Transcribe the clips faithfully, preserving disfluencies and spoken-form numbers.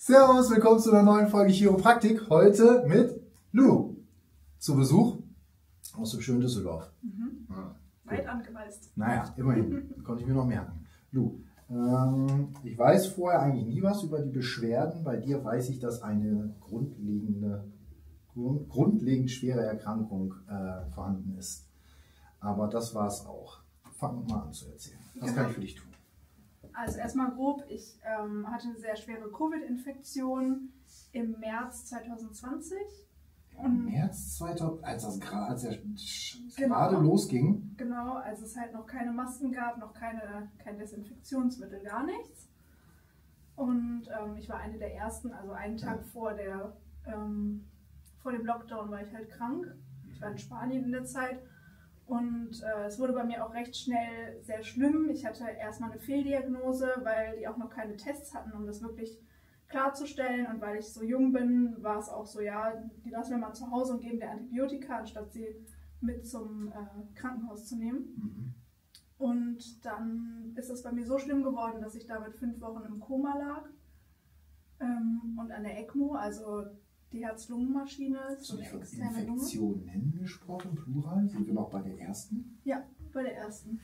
Servus, willkommen zu einer neuen Folge Chiropraktik. Heute mit Lu zu Besuch aus dem schönen Düsseldorf. Mhm. Ja, weit angereist. Naja, immerhin. Konnte ich mir noch merken. Lu, ähm, ich weiß vorher eigentlich nie was über die Beschwerden. Bei dir weiß ich, dass eine grundlegende, grund, grundlegend schwere Erkrankung äh, vorhanden ist. Aber das war es auch. Fang mal an zu erzählen. Was Genau. kann ich für dich tun? Also erstmal grob, ich ähm, hatte eine sehr schwere Covid-Infektion im März zwanzig zwanzig. Im März zweitausend, als das gerade, als der Genau. gerade losging. Genau, als es halt noch keine Masken gab, noch keine, kein Desinfektionsmittel, gar nichts. Und ähm, ich war eine der ersten, also einen Tag Ja. vor, der, ähm, vor dem Lockdown war ich halt krank. Ich war in Spanien in der Zeit. Und äh, es wurde bei mir auch recht schnell sehr schlimm. Ich hatte erstmal eine Fehldiagnose, weil die auch noch keine Tests hatten, um das wirklich klarzustellen. Und weil ich so jung bin, war es auch so, ja, die lassen wir mal zu Hause und geben dir Antibiotika, anstatt sie mit zum äh, Krankenhaus zu nehmen. Mhm. Und dann ist es bei mir so schlimm geworden, dass ich damit fünf Wochen im Koma lag ähm, und an der ECMO, also die Herz-Lungen-Maschine, Hast so du eine nicht von externe Lunge. Infektionen gesprochen, Plural? Sind wir noch bei der ersten? Ja, bei der ersten.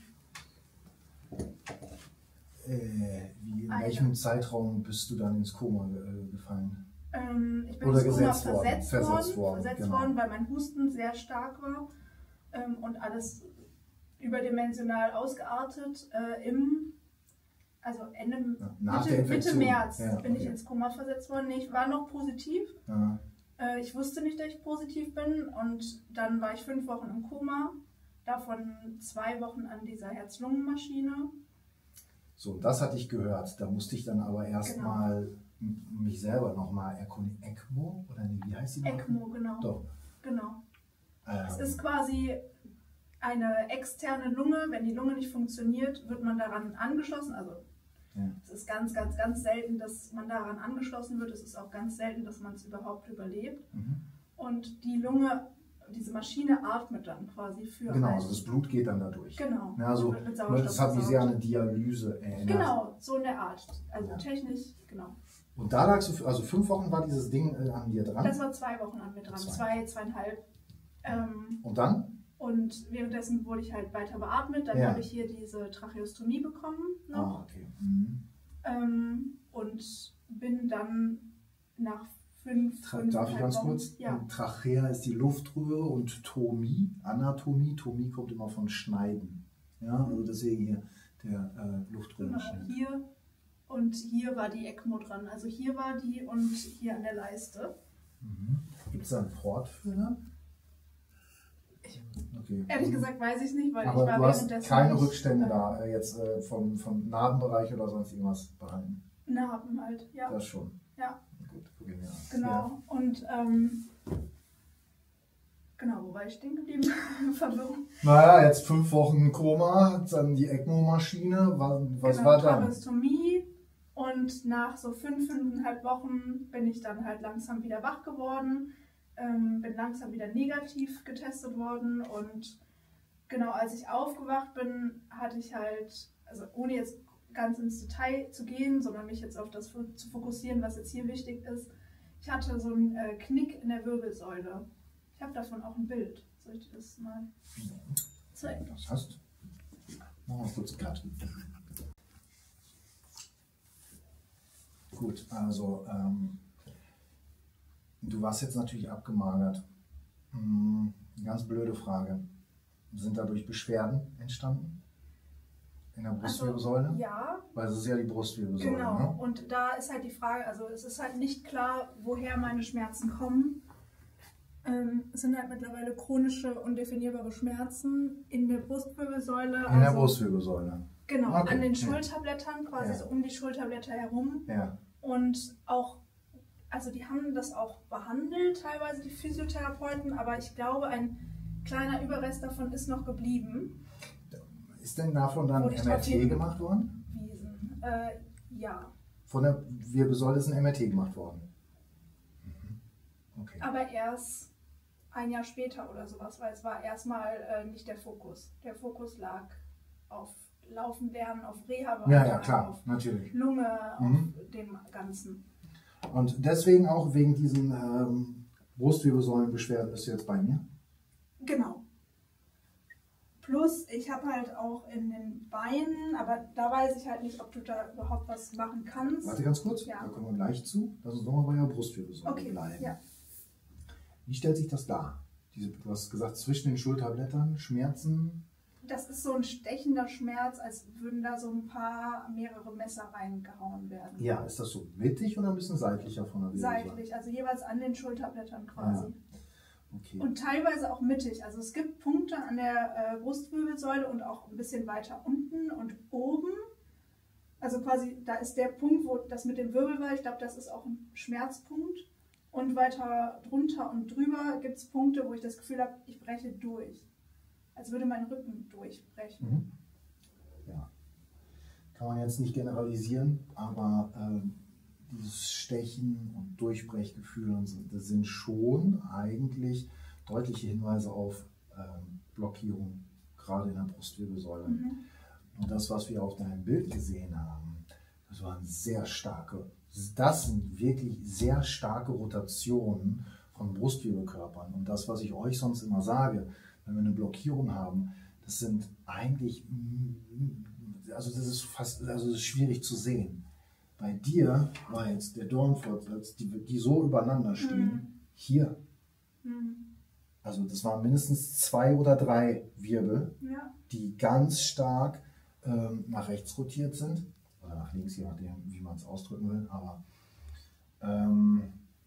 Äh, wie, in Eine. welchem Zeitraum bist du dann ins Koma äh, gefallen? Ähm, ich bin Oder ins Koma gesetzt worden, versetzt, versetzt worden, worden, versetzt genau. worden, weil mein Husten sehr stark war ähm, und alles überdimensional ausgeartet. Äh, im, also Ende, Ja, nach Mitte, der Mitte Infektion. März Ja, bin ich okay. ins Koma versetzt worden. Nee, ich war noch positiv. Ja. Äh, ich wusste nicht, dass ich positiv bin und dann war ich fünf Wochen im Koma, davon zwei Wochen an dieser Herz-Lungen-Maschine. So, das hatte ich gehört. Da musste ich dann aber erstmal Genau. mich selber nochmal erkundigen. ECMO? Oder nee, wie heißt die noch? ECMO, genau. Doch. Genau. Ähm, Es ist quasi eine externe Lunge. Wenn die Lunge nicht funktioniert, wird man daran angeschlossen. Also ja. es ist ganz, ganz, ganz selten, dass man daran angeschlossen wird. Es ist auch ganz selten, dass man es überhaupt überlebt. Mhm. Und die Lunge, diese Maschine atmet dann quasi für Genau, einen. also das Blut geht dann da durch. Genau. Ja, also, Wird mit Sauerstoff das hat mich sehr an versorgt. eine Dialyse erinnert. Genau, so in der Art. Also Ja. technisch, genau. Und da lagst du, also fünf Wochen war dieses Ding äh, an dir dran. Das war zwei Wochen an mir dran. Zwei. Zwei, zweieinhalb. Ähm, Und dann? und währenddessen wurde ich halt weiter beatmet. Dann Ja. habe ich hier diese Tracheostomie bekommen noch. Ah, okay. Mhm. Ähm, und bin dann nach fünf, Tra fünf Darf ich ganz kurz? Ja, Trachea ist die Luftröhre und Tomie, Anatomie. Tomie kommt immer von Schneiden. Ja, also deswegen hier der äh, genau. Luftröhrenschnitt. Hier und hier war die ECMO dran. Also hier war die und hier an der Leiste. Mhm. Gibt es da einen Port für? Ne? Okay. Ehrlich gesagt weiß ich nicht, weil Aber ich war du hast währenddessen keine nicht, Rückstände äh, da äh, jetzt äh, vom, vom Narbenbereich oder sonst irgendwas behalten. Narben halt, ja. Das schon. Ja. Gut, gucken wir an. Genau. Ja. Und ähm, genau, wo war ich stehen geblieben? Verwirrung. Naja, jetzt fünf Wochen Koma, dann die ECMO-Maschine. Was, was genau, war dann? Tracheostomie. Und nach so fünf, fünfeinhalb Wochen bin ich dann halt langsam wieder wach geworden. Ähm, bin langsam wieder negativ getestet worden. Und genau, als ich aufgewacht bin, hatte ich halt, also ohne jetzt ganz ins Detail zu gehen, sondern mich jetzt auf das zu fokussieren, was jetzt hier wichtig ist. Ich hatte so einen äh, Knick in der Wirbelsäule. Ich habe davon auch ein Bild. Soll ich dir das mal zeigen? Das hast du. Machen wir kurz Cut. Gut, also ähm, du warst jetzt natürlich abgemagert. Hm, ganz blöde Frage. Sind dadurch Beschwerden entstanden? In der Brustwirbelsäule? Also, ja. Weil es ist ja die Brustwirbelsäule. Genau, Ne? und da ist halt die Frage, also es ist halt nicht klar, woher meine Schmerzen kommen. Ähm, es sind halt mittlerweile chronische, undefinierbare Schmerzen in der Brustwirbelsäule. In also, der Brustwirbelsäule. Genau, Okay, an den ja. Schulterblättern, quasi Ja. so um die Schulterblätter herum. Ja. Und auch, also die haben das auch behandelt, teilweise die Physiotherapeuten, aber ich glaube, ein kleiner Überrest davon ist noch geblieben. Ist denn davon dann Wurde ich M R drauf T gemacht worden? Wiesen. Äh, ja. Von der Wirbelsäule ist ein M R T gemacht worden. Mhm. Okay. Aber erst ein Jahr später oder sowas, weil es war erstmal äh, nicht der Fokus. Der Fokus lag auf Laufen lernen, auf Reha, Ja, ja, klar, auf natürlich. Lunge, Mhm. auf dem Ganzen. Und deswegen auch wegen diesen ähm, Brustwirbelsäulenbeschwerden bist du jetzt bei mir? Genau. Plus, ich habe halt auch in den Beinen, aber da weiß ich halt nicht, ob du da überhaupt was machen kannst. Warte ganz kurz, ja. Da kommen wir gleich zu. Lass uns nochmal bei der Brustwirbelsäule okay. bleiben. Ja. Wie stellt sich das dar? Diese, du hast gesagt, zwischen den Schulterblättern, Schmerzen? Das ist so ein stechender Schmerz, als würden da so ein paar, mehrere Messer reingehauen werden. Ja, ist das so mittig oder ein bisschen seitlicher von der Wirbelsäule? Seitlich, also jeweils an den Schulterblättern quasi. Ja. Okay. Und teilweise auch mittig. Also es gibt Punkte an der äh, Brustwirbelsäule und auch ein bisschen weiter unten und oben. Also quasi, da ist der Punkt, wo das mit dem Wirbel war. Ich glaube, das ist auch ein Schmerzpunkt. Und weiter drunter und drüber gibt es Punkte, wo ich das Gefühl habe, ich breche durch. Als würde mein Rücken durchbrechen. Mhm. Ja. Kann man jetzt nicht generalisieren, aber ähm, dieses Stechen und Durchbrechgefühl und so, das sind schon eigentlich deutliche Hinweise auf ähm, Blockierung, gerade in der Brustwirbelsäule. Mhm. Und das, was wir auf deinem Bild gesehen haben, das waren sehr starke, das sind wirklich sehr starke Rotationen von Brustwirbelkörpern. Und das, was ich euch sonst immer sage, wenn wir eine Blockierung haben, das sind eigentlich, also das ist fast, also das ist schwierig zu sehen. Bei dir war jetzt der Dornfortsatz, die, die so übereinander stehen, mhm. hier. Mhm. Also das waren mindestens zwei oder drei Wirbel, ja. die ganz stark ähm, nach rechts rotiert sind. Oder nach links, je nachdem, wie man es ausdrücken will. Aber ähm,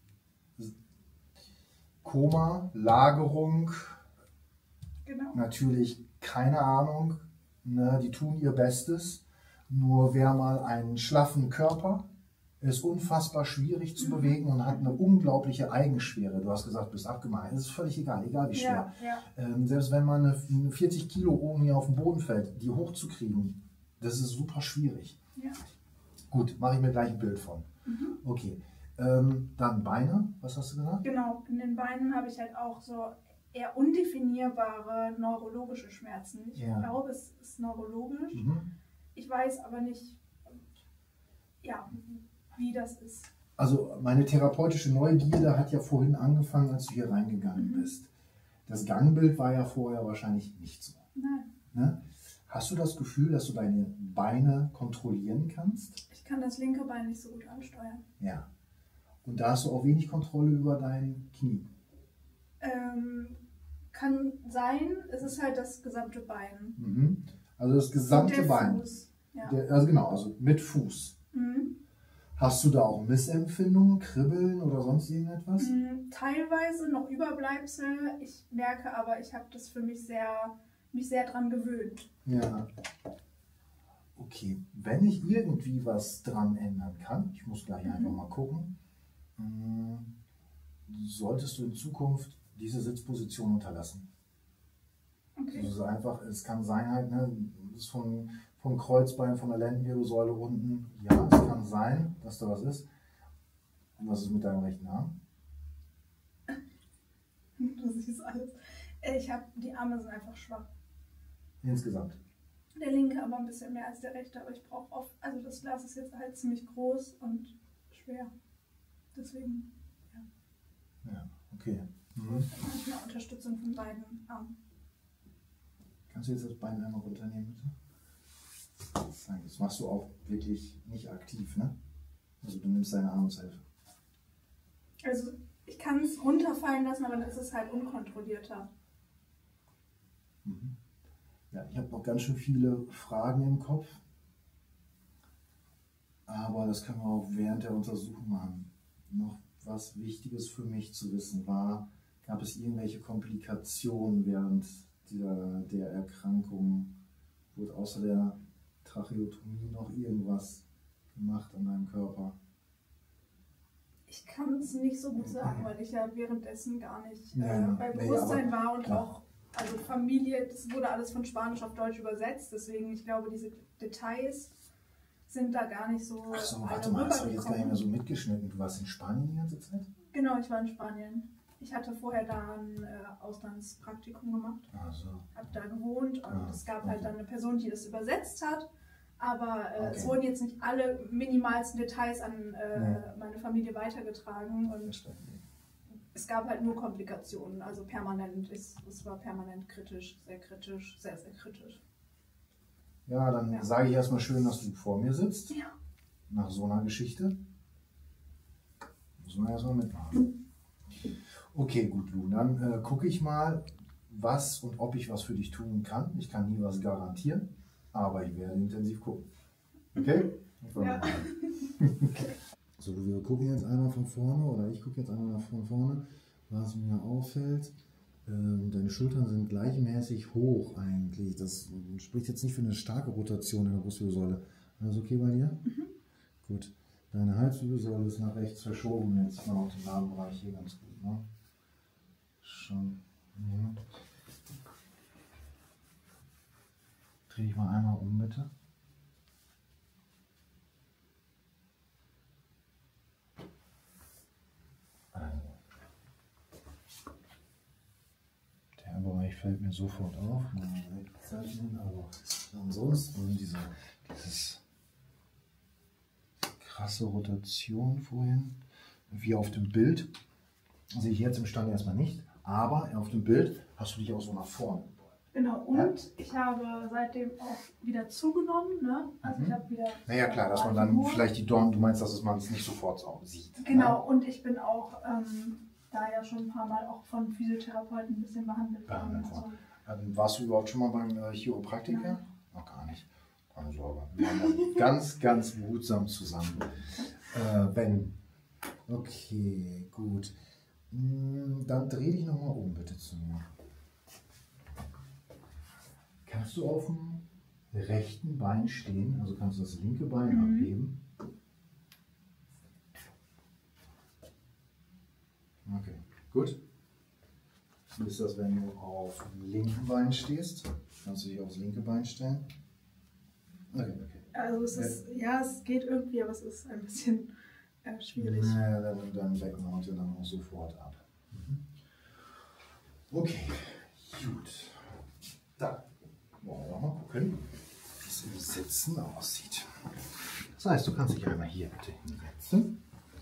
Koma, Lagerung, genau. Natürlich keine Ahnung. Ne, die tun ihr Bestes. Nur wer mal einen schlaffen Körper ist unfassbar schwierig zu mhm. bewegen und hat eine unglaubliche Eigenschwere. Du hast gesagt, du bist abgemagert. Es ist völlig egal, egal wie schwer. Ja, ja. Ähm, selbst wenn man eine vierzig Kilo oben hier auf den Boden fällt, die hochzukriegen, das ist super schwierig. Ja. Gut, mache ich mir gleich ein Bild von. Mhm. Okay, ähm, dann Beine, was hast du gesagt? Genau, in den Beinen habe ich halt auch so eher undefinierbare neurologische Schmerzen. Ich ja. glaube, es ist neurologisch. Mhm. Ich weiß aber nicht, ja, wie das ist. Also meine therapeutische Neugierde hat ja vorhin angefangen, als du hier reingegangen mhm. bist. Das Gangbild war ja vorher wahrscheinlich nicht so. Nein. Ne? Hast du das Gefühl, dass du deine Beine kontrollieren kannst? Ich kann das linke Bein nicht so gut ansteuern. Ja. Und da hast du auch wenig Kontrolle über dein Knie? Ähm, kann sein, es ist halt das gesamte Bein. Mhm. Also das gesamte der Bein. Fuß. Ja. Der, also genau, also mit Fuß. Mhm. Hast du da auch Missempfindungen, Kribbeln oder sonst irgendetwas? Mhm, teilweise noch Überbleibsel. Ich merke aber, ich habe das für mich sehr, mich sehr dran gewöhnt. Ja. Okay, wenn ich irgendwie was dran ändern kann, ich muss gleich mhm. einfach mal gucken, mh, solltest du in Zukunft diese Sitzposition unterlassen. Okay. Also einfach, es kann sein halt, ne, das ist vom, vom Kreuzbein, von der Lendenwirbelsäule unten, ja, es kann sein, dass da was ist. Und was ist mit deinem rechten Arm? Du siehst alles. Ich habe, die Arme sind einfach schwach. Insgesamt? Der linke aber ein bisschen mehr als der rechte, aber ich brauche oft, also das Glas ist jetzt halt ziemlich groß und schwer. Deswegen, ja. Ja, okay. Mhm. Manchmal Unterstützung von beiden Armen. Kannst du jetzt das Bein einmal runternehmen, bitte? Das machst du auch wirklich nicht aktiv, ne? Also du nimmst deine Arme zur Hilfe. Also ich kann es runterfallen lassen, aber dann ist es halt unkontrollierter. Mhm. Ja, ich habe noch ganz schön viele Fragen im Kopf. Aber das können wir auch während der Untersuchung machen. Noch was Wichtiges für mich zu wissen war, gab es irgendwelche Komplikationen während der, der Erkrankung? Wurde außer der Tracheotomie noch irgendwas gemacht an deinem Körper? Ich kann es nicht so gut sagen, weil ich ja währenddessen gar nicht äh, ja, bei Bewusstsein nee, war und klar. auch, also Familie, das wurde alles von Spanisch auf Deutsch übersetzt, deswegen, ich glaube, diese Details sind da gar nicht so. Ach so, warte mal, das habe ich jetzt gar nicht mehr so mitgeschnitten. Du warst in Spanien die ganze Zeit? Genau, ich war in Spanien. Ich hatte vorher da ein äh, Auslandspraktikum gemacht. Ach so. Hab da gewohnt und ah, es gab okay. halt dann eine Person, die das übersetzt hat. Aber äh, Okay. es wurden jetzt nicht alle minimalsten Details an äh, Nee. meine Familie weitergetragen und es gab halt nur Komplikationen. Also permanent, es, es war permanent kritisch, sehr kritisch, sehr, sehr kritisch. Ja, dann Ja. sage ich erstmal schön, dass du vor mir sitzt. Ja. Nach so einer Geschichte. Muss man erstmal mitmachen. Okay, gut, Lu. Dann äh, gucke ich mal, was und ob ich was für dich tun kann. Ich kann nie was garantieren, aber ich werde intensiv gucken. Okay? Ja. So, wir gucken jetzt einmal von vorne, oder ich gucke jetzt einmal von vorne, was mir auffällt. Ähm, deine Schultern sind gleichmäßig hoch eigentlich. Das spricht jetzt nicht für eine starke Rotation in der Brustwirbelsäule. Alles okay bei dir? Mhm. Gut. Deine Halswirbelsäule ist nach rechts verschoben. Jetzt mal auf den Namenbereich hier ganz gut. Ne? Schon. Ja. Dreh dich mal einmal um, bitte. Also. Der Bereich fällt mir sofort auf. Mal wegzeichnen, aber ansonsten diese, dieses krasse Rotation vorhin, wie auf dem Bild, sehe ich jetzt im Stand erstmal nicht, aber auf dem Bild hast du dich auch so nach vorne gebeugt. Genau, und Ja. ich habe seitdem auch wieder zugenommen, ne? Also Mhm. ich habe wieder... Naja klar, dass man dann Figur. vielleicht die Dornen, du meinst, dass man es nicht sofort auch sieht. Genau, Ne? und ich bin auch ähm, da ja schon ein paar Mal auch von Physiotherapeuten ein bisschen behandelt worden. Behandelt Also, worden. Ähm, warst du überhaupt schon mal beim äh, Chiropraktiker? Nein. Noch gar nicht. Keine Sorge. Wir haben das ganz, ganz behutsam zusammen. Äh, wenn. Okay, gut. Mm, Dann dreh dich nochmal um, bitte zu mir. Kannst du auf dem rechten Bein stehen? Also kannst du das linke Bein Mhm. abheben? Okay, gut. Wie ist das, wenn du auf dem linken Bein stehst? Kannst du dich aufs linke Bein stellen? Okay, okay. also es ist, ja, es geht irgendwie, aber es ist ein bisschen äh, schwierig. Naja, dann, dann wecken wir uns ja dann auch sofort ab. Mhm. Okay, gut. Da wollen wir noch mal gucken, wie es im Sitzen aussieht. Das heißt, du kannst dich einmal hier bitte hinsetzen.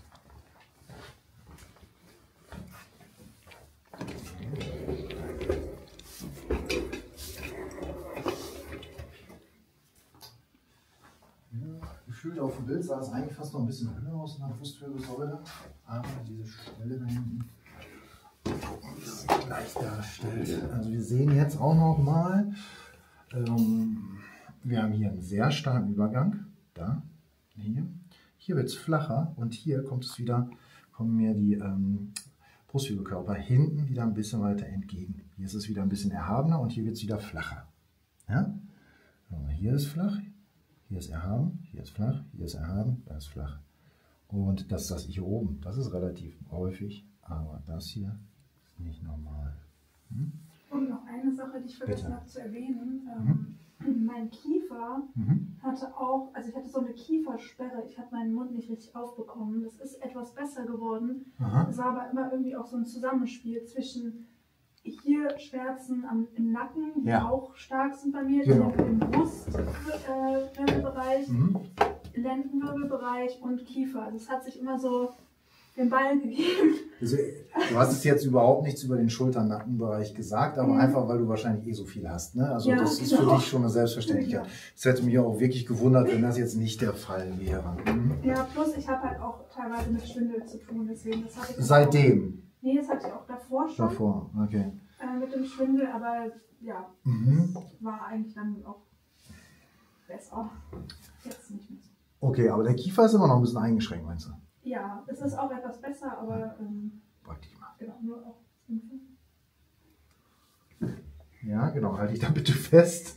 Gefühlt auf dem Bild sah es eigentlich fast noch ein bisschen höher aus in der Brustwirbelsäule, aber diese Stelle da hinten, gucken, wie sie sich gleich darstellt. Also wir sehen jetzt auch noch mal, ähm, wir haben hier einen sehr starken Übergang, da, hier. Hier wird es flacher und hier kommt es wieder, kommen mir die ähm, Brustwirbelkörper hinten wieder ein bisschen weiter entgegen. Hier ist es wieder ein bisschen erhabener und hier wird es wieder flacher. Ja? Also hier ist flach. Hier ist erhaben, hier ist flach, hier ist erhaben, da ist flach. Und das, das hier oben, das ist relativ häufig, aber das hier ist nicht normal. Hm? Und noch eine Sache, die ich vergessen Bitte. habe zu erwähnen. Ähm, mein Kiefer Mhm. hatte auch, also ich hatte so eine Kiefersperre, ich habe meinen Mund nicht richtig aufbekommen. Das ist etwas besser geworden. Aha. Es war aber immer irgendwie auch so ein Zusammenspiel zwischen hier Schmerzen am, im Nacken, die Ja. auch stark sind bei mir, Genau. im Brustwirbelbereich, äh, Mhm. Lendenwirbelbereich und Kiefer. Also es hat sich immer so den Ball gegeben. Also, du hast es jetzt überhaupt nichts über den Schulter-Nackenbereich gesagt, aber Mhm. einfach, weil du wahrscheinlich eh so viel hast. Ne? Also Ja, das ist für genau. dich schon eine Selbstverständlichkeit. Es hätte mich auch wirklich gewundert, wenn das jetzt nicht der Fall wäre. Mhm. Ja, plus ich habe halt auch teilweise mit Schwindel zu tun, deswegen das hatte ich Seitdem? Auch, nee, das hatte ich auch davor schon Davor, okay. äh, mit dem Schwindel, aber ja, Mhm. das war eigentlich dann auch besser. Jetzt nicht mehr so. Okay, aber der Kiefer ist immer noch ein bisschen eingeschränkt, meinst du? Ja, es ist auch etwas besser, aber ähm, Beug dich mal. genau, nur auch impfen. Ja, genau, halte ich da bitte fest.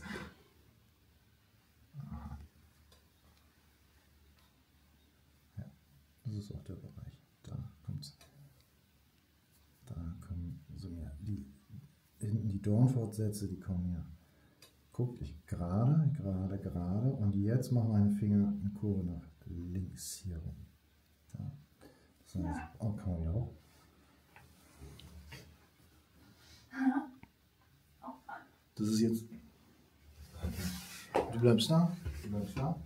Ja, das ist auch der Bereich. Da kommt's. Da kommen so mehr. Die, hinten die Dornfortsätze, die kommen hier. Guck dich gerade, gerade, gerade. Und jetzt machen meine Finger eine Kurve nach links hier rum. Da. Das heißt, Ja. oh, kann man wieder hoch. Das ist jetzt. Du bleibst da. lieber klar.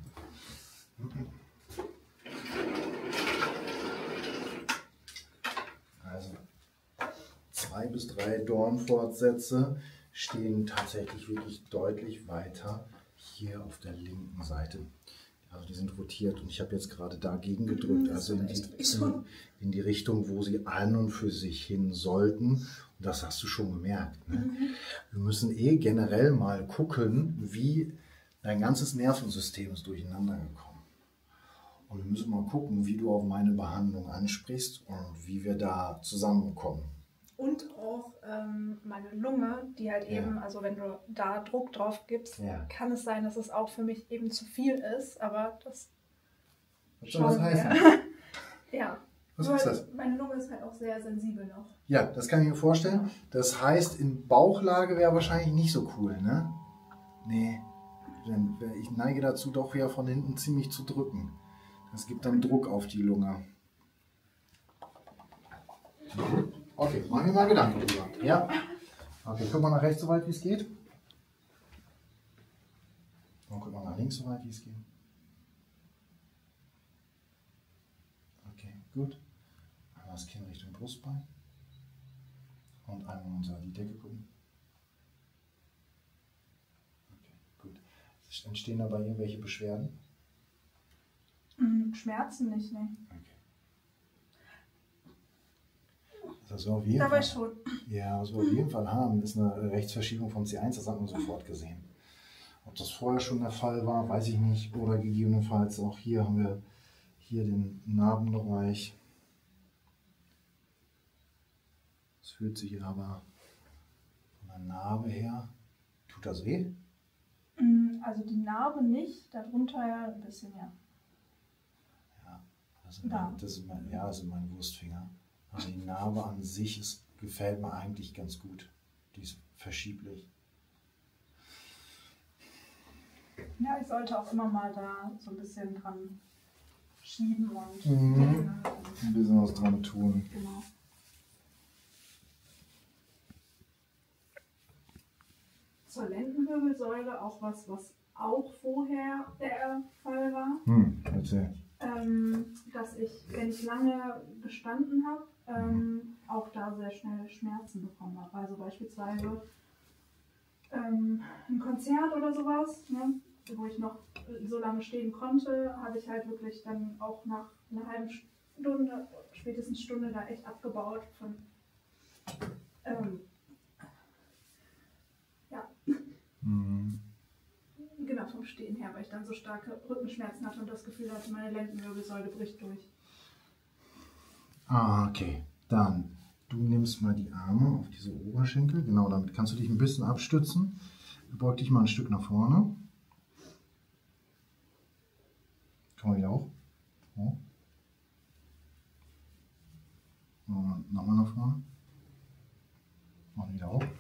Also zwei bis drei Dornfortsätze stehen tatsächlich wirklich deutlich weiter hier auf der linken Seite. Also die sind rotiert und ich habe jetzt gerade dagegen gedrückt, also in die, in, in die Richtung, wo sie an und für sich hin sollten. Und das hast du schon gemerkt. Ne? Mhm. Wir müssen eh generell mal gucken, wie dein ganzes Nervensystem ist durcheinander gekommen. Und wir müssen mal gucken, wie du auf meine Behandlung ansprichst und wie wir da zusammenkommen. Und auch ähm, meine Lunge, die halt eben, ja. also wenn du da Druck drauf gibst, ja. kann es sein, dass es auch für mich eben zu viel ist, aber das... Was soll das heißen? Ja. Was ist das? Meine Lunge ist halt auch sehr sensibel noch. Ja, das kann ich mir vorstellen. Das heißt, in Bauchlage wäre wahrscheinlich nicht so cool, ne? Nee. Ich neige dazu, doch wieder von hinten ziemlich zu drücken. Das gibt dann Druck auf die Lunge. Okay, machen wir mal Gedanken drüber. Ja. Okay, guck mal nach rechts so weit, wie es geht. Und guck mal nach links so weit, wie es geht. Okay, gut. Einmal das Kinn Richtung Brustbein. Und einmal unter die Decke gucken. Okay, gut. Entstehen dabei irgendwelche Beschwerden? Schmerzen nicht, ne. Okay. Das wir auf jeden Dabei Fall, schon. Ja, was wir auf jeden Fall haben, ist eine Rechtsverschiebung von C eins, das hat man sofort gesehen. Ob das vorher schon der Fall war, weiß ich nicht. Oder gegebenenfalls auch hier haben wir hier den Narbenbereich. Es fühlt sich aber von der Narbe her. Tut das weh? Also die Narbe nicht, darunter ja ein bisschen, ja. Ja, das ist mein, das ist mein, ja, das ist mein Wurstfinger. Aber die Narbe an sich ist, gefällt mir eigentlich ganz gut. Die ist verschieblich. Ja, ich sollte auch immer mal da so ein bisschen dran schieben und mhm. ein bisschen was dran tun. Genau. Zur Lendenwirbelsäule auch was, was auch vorher der Fall war. Hm, erzähl. Ähm, dass ich, wenn ich lange gestanden habe, ähm, auch da sehr schnell Schmerzen bekommen habe. Also beispielsweise ähm, ein Konzert oder sowas, ne, wo ich noch so lange stehen konnte, habe ich halt wirklich dann auch nach einer halben Stunde, spätestens Stunde da echt abgebaut von ähm, ja. Mhm. Genau, vom Stehen her, weil ich dann so starke Rückenschmerzen hatte und das Gefühl hatte, meine Lendenwirbelsäule bricht durch. Ah, okay. Dann, du nimmst mal die Arme auf diese Oberschenkel. Genau, damit kannst du dich ein bisschen abstützen. Beug dich mal ein Stück nach vorne. Komm mal wieder hoch. Hoch. Und nochmal nach vorne. Und wieder hoch.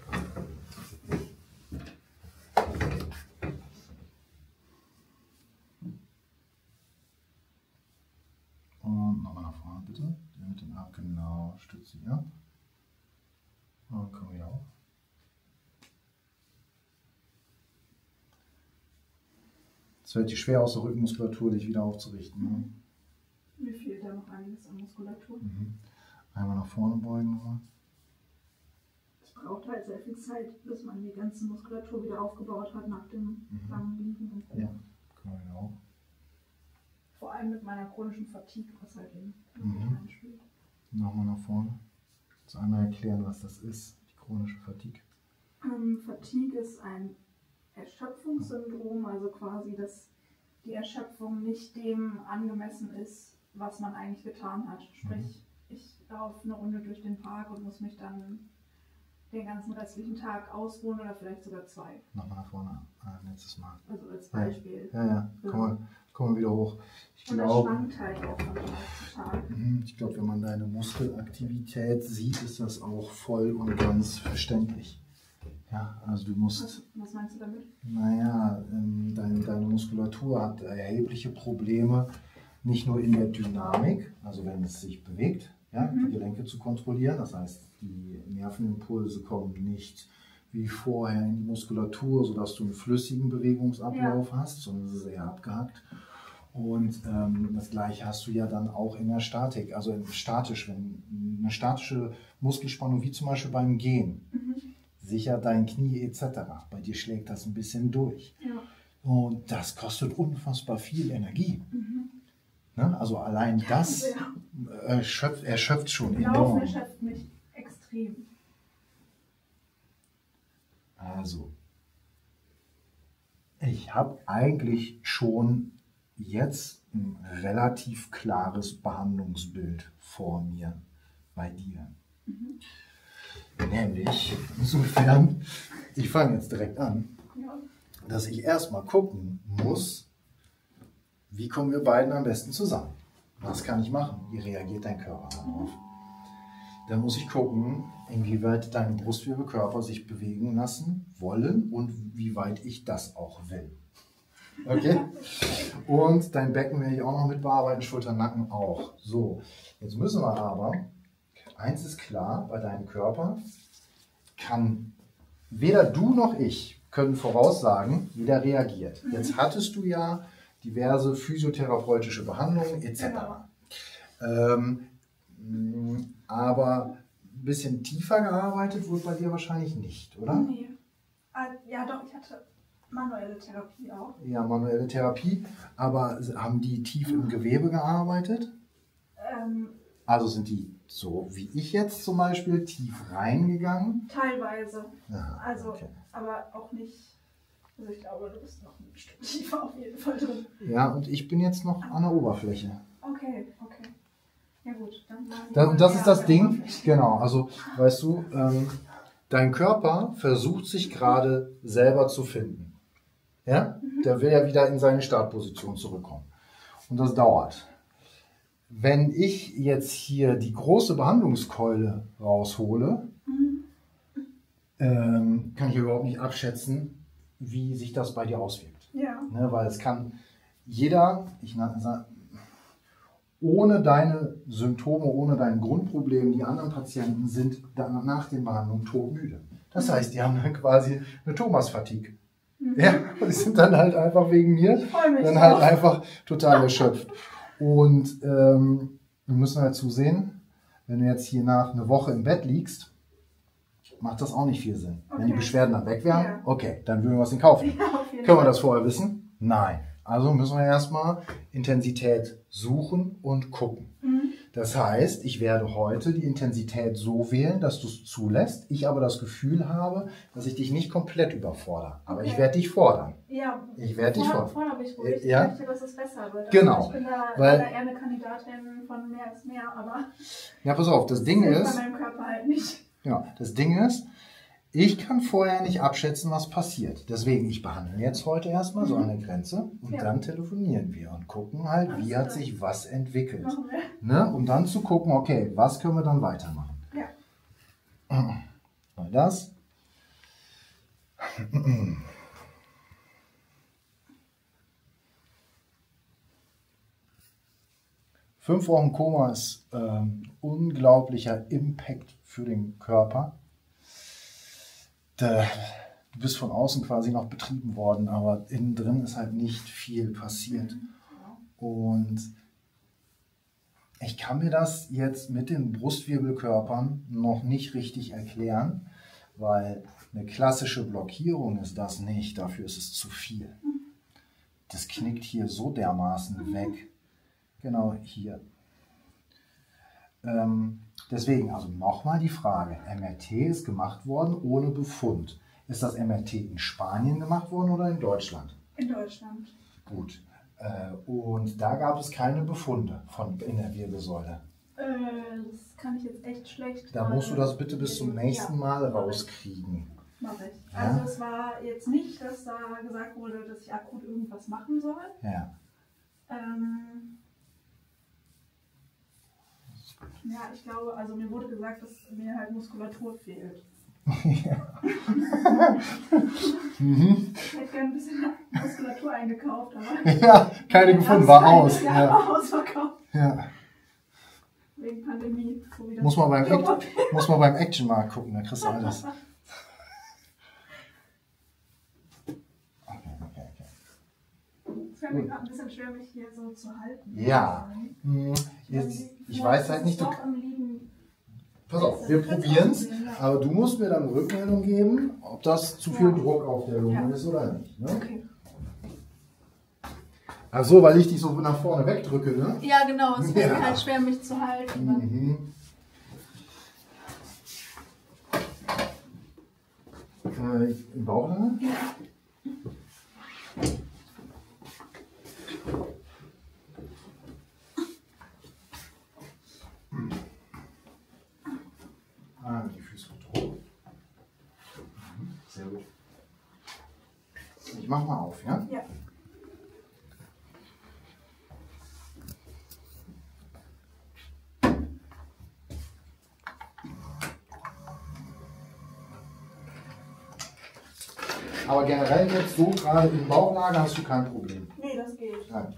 Und nochmal nach vorne bitte. Mit dem Arm genau, stütze dich ab. Und komm wieder auf. Es fällt dir schwer aus der Rückenmuskulatur, dich wieder aufzurichten. Ne? Mir fehlt da noch einiges an Muskulatur. Mhm. Einmal nach vorne beugen nochmal. Es braucht halt sehr viel Zeit, bis man die ganze Muskulatur wieder aufgebaut hat nach dem mhm. langen Liegen und ja, komm wieder auf. Vor allem mit meiner chronischen Fatigue, was halt eben mhm. reinspielt. Nochmal nach vorne. Kannst du einmal erklären, was das ist, die chronische Fatigue? Ähm, Fatigue ist ein Erschöpfungssyndrom, also quasi, dass die Erschöpfung nicht dem angemessen ist, was man eigentlich getan hat. Sprich, mhm. ich laufe eine Runde durch den Park und muss mich dann den ganzen restlichen Tag ausruhen oder vielleicht sogar zwei. Nochmal nach vorne, ein letztes Mal. Also als Beispiel. Ja, ja, ja. Komm, mal, komm mal wieder hoch. Ich und glaub, das schwankt halt auch von Tag zu Tag. Ich glaube, wenn man deine Muskelaktivität sieht, ist das auch voll und ganz verständlich. Ja, also du musst... Was, was meinst du damit? Naja, ähm, dein, deine Muskulatur hat erhebliche Probleme, nicht nur in der Dynamik, also wenn es sich bewegt, ja, mhm. die Gelenke zu kontrollieren. Das heißt, die Nervenimpulse kommen nicht wie vorher in die Muskulatur, sodass du einen flüssigen Bewegungsablauf Ja. hast, sondern es ist eher abgehackt. Und ähm, das gleiche hast du ja dann auch in der Statik, also in statisch, wenn eine statische Muskelspannung, wie zum Beispiel beim Gehen, Mhm. sichert dein Knie et cetera. Bei dir schlägt das ein bisschen durch. Ja. Und das kostet unfassbar viel Energie. Mhm. Ne? Also allein das Ja. erschöpft, erschöpft schon Laufen enorm. erschöpft mich extrem. Also, ich habe eigentlich schon jetzt ein relativ klares Behandlungsbild vor mir bei dir. Mhm. Nämlich, insofern, ich fange jetzt direkt an, Ja. dass ich erstmal gucken muss, wie kommen wir beiden am besten zusammen. Was kann ich machen? Wie reagiert dein Körper darauf? Dann muss ich gucken, inwieweit deine Brustwirbelkörper sich bewegen lassen wollen und wie weit ich das auch will. Okay? Und dein Becken werde ich auch noch mit bearbeiten, Schultern, Nacken auch. So, jetzt müssen wir aber, eins ist klar, bei deinem Körper kann weder du noch ich können voraussagen, wie der reagiert. Jetzt hattest du ja diverse physiotherapeutische Behandlungen et cetera. Ähm, mh, aber ein bisschen tiefer gearbeitet wurde bei dir wahrscheinlich nicht, oder? Nee. Ah, ja, doch, ich hatte manuelle Therapie auch. Ja, manuelle Therapie, aber haben die tief im Gewebe gearbeitet? Ähm, Also sind die, so wie ich jetzt zum Beispiel, tief reingegangen? teilweise. Aha, Also, okay. aber auch nicht. Also ich glaube, du bist noch ein Stück tiefer auf jeden Fall drin. Ja, und ich bin jetzt noch an der Oberfläche. Okay, okay. Ja gut, dann machen wir Da, mal und das mehr ist das an der Ding, Oberfläche. genau, also weißt du, ähm, dein Körper versucht sich gerade selber zu finden. Ja? Der will ja wieder in seine Startposition zurückkommen. Und das dauert. Wenn ich jetzt hier die große Behandlungskeule raushole, Mhm. ähm, kann ich überhaupt nicht abschätzen, wie sich das bei dir auswirkt. Ja. Ne, weil es kann jeder, ich sage, ohne deine Symptome, ohne dein Grundproblem, die anderen Patienten sind dann nach den Behandlungen todmüde. Das heißt, die haben dann quasi eine Thomas-Fatigue. Mhm. Ja, die sind dann halt einfach wegen mir, Ich freue mich dann drauf. halt einfach total erschöpft. Und ähm, wir müssen halt zusehen, wenn du jetzt hier nach einer Woche im Bett liegst, macht das auch nicht viel Sinn. Wenn die Okay. Beschwerden dann weg wären, Ja. okay, dann würden wir was in Kauf nehmen. Ja, auf jeden Können wir Fall. das vorher wissen? Nein. Also müssen wir erstmal Intensität suchen und gucken. Mhm. Das heißt, ich werde heute die Intensität so wählen, dass du es zulässt, ich aber das Gefühl habe, dass ich dich nicht komplett überfordere. Aber Okay. ich werde dich fordern. Ja, Ich werde dich fordern. fordern. Fordere mich ruhig. Ja. Ich möchte, dass es besser wird. Genau. Also ich bin da Weil- leider eher eine Kandidatin von mehr ist mehr, aber Ja, pass auf, das Ding hilft ist, bei meinem Körper halt nicht. ja, das Ding ist, ich kann vorher nicht abschätzen, was passiert. Deswegen, ich behandle jetzt heute erstmal so eine Grenze und Ja. dann telefonieren wir und gucken halt, wie Alles hat klar. sich was entwickelt. Machen wir. Ne? Um dann zu gucken, okay, was können wir dann weitermachen. Ja. Mal das. Fünf Wochen Koma ist ähm, unglaublicher Impact für den Körper. Da, du bist von außen quasi noch betrieben worden, aber innen drin ist halt nicht viel passiert. Und ich kann mir das jetzt mit den Brustwirbelkörpern noch nicht richtig erklären, weil eine klassische Blockierung ist das nicht, dafür ist es zu viel. Das knickt hier so dermaßen weg. Genau hier. Ähm, deswegen, also nochmal die Frage, M R T ist gemacht worden ohne Befund. Ist das M R T in Spanien gemacht worden oder in Deutschland? In Deutschland. Gut. Äh, und da gab es keine Befunde von in der Wirbelsäule. Äh, das kann ich jetzt echt schlecht. Da musst du das bitte bis zum nächsten Ja, Mal mach ich. rauskriegen. Mach ich. Ja? Also es war jetzt nicht, dass da gesagt wurde, dass ich akut irgendwas machen soll. Ja. Ähm, ja, ich glaube, also mir wurde gesagt, dass mir halt Muskulatur fehlt. Ja. Mhm. Ich hätte gerne ein bisschen Muskulatur eingekauft, aber Ja, keine gefunden, war aus. Ja, Ja. war ausverkauft. Ja. Wegen Pandemie. So wie das Muss man beim, Act Klopapier. muss man beim Actionmarkt gucken, da kriegst du alles. fällt mir gerade ein bisschen schwer, mich hier so zu halten. Ja. Hm, jetzt, ich weiß halt nicht, du, doch im Liegen. pass auf, wir probieren es, aber du musst mir dann Rückmeldung geben, ob das zu viel Ja. Druck auf der Lunge Ja. ist oder nicht. Ne? Okay. Ach so, weil ich dich so nach vorne wegdrücke, ne? Ja, genau. Es fällt Ja. mir halt schwer, mich zu halten. Dann. Mhm. Äh, Im Bauchnabel? Ja. Ah, die Füße hoch. Mhm. Sehr gut. Ich mach mal auf, ja? Ja. Aber generell jetzt so gerade im Bauchnabel hast du kein Problem. Nee, das geht. Nein.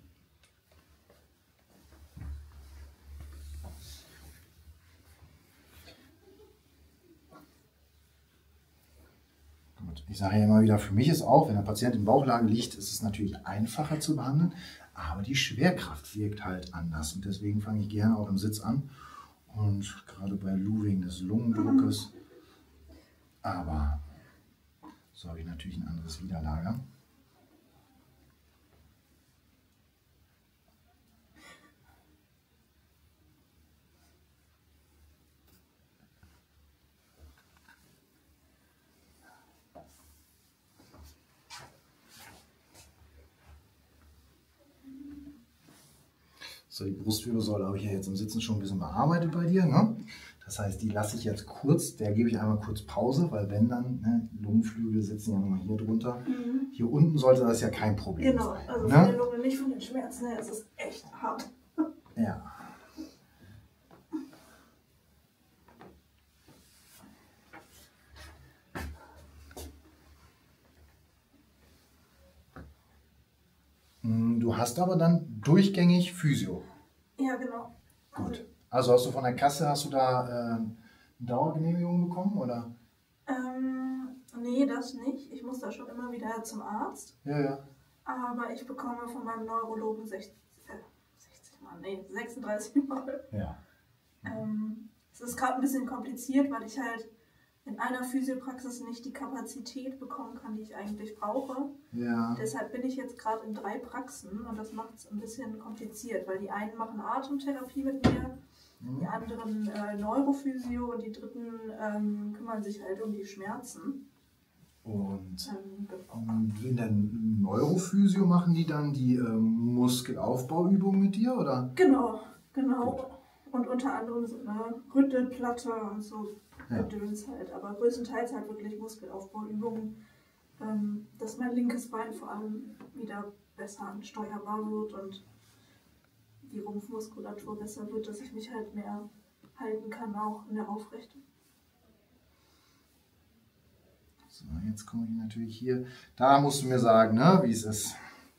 Gut. Ich sage ja immer wieder, für mich ist auch, wenn der Patient in Bauchlage liegt, ist es natürlich einfacher zu behandeln, aber die Schwerkraft wirkt halt anders. Und deswegen fange ich gerne auch im Sitz an. Und gerade bei Lou wegen des Lungendruckes. Aber so habe ich natürlich ein anderes Widerlager. So, die Brustwirbelsäule habe ich ja jetzt im Sitzen schon ein bisschen bearbeitet bei dir. Ne? Das heißt, die lasse ich jetzt kurz, der gebe ich einmal kurz Pause, weil wenn dann, ne, Lungenflügel sitzen ja nochmal hier drunter. Mhm. Hier unten sollte das ja kein Problem Genau, sein. also Ne? von der Lunge, nicht von den Schmerzen her, es ist echt hart. Ja. Du hast aber dann durchgängig Physio. Ja, genau. Gut. Also hast du von der Kasse, hast du da äh, eine Dauergenehmigung bekommen, oder? Ähm, nee, das nicht. Ich muss da schon immer wieder zum Arzt. Ja, ja. Aber ich bekomme von meinem Neurologen sechzig, äh, sechzig Mal, nee, sechsunddreißig Mal. Ja. Ähm, es ist gerade ein bisschen kompliziert, weil ich halt in einer Physiopraxis nicht die Kapazität bekommen kann, die ich eigentlich brauche. Ja. Deshalb bin ich jetzt gerade in drei Praxen und das macht es ein bisschen kompliziert, weil die einen machen Atemtherapie mit mir, die anderen äh, Neurophysio und die dritten ähm, kümmern sich halt um die Schmerzen. Und, Ähm, genau. und in der Neurophysio machen die dann die ähm, Muskelaufbauübungen mit dir, oder? Genau, genau. Und unter anderem so eine Rüttelplatte und so Ja. Gedöns halt. Aber größtenteils halt wirklich Muskelaufbauübungen, ähm, dass mein linkes Bein vor allem wieder besser ansteuerbar wird und die Rumpfmuskulatur besser wird, dass ich mich halt mehr halten kann, auch in der Aufrichtung. So, jetzt komme ich natürlich hier. Da musst du mir sagen, ne, wie es ist.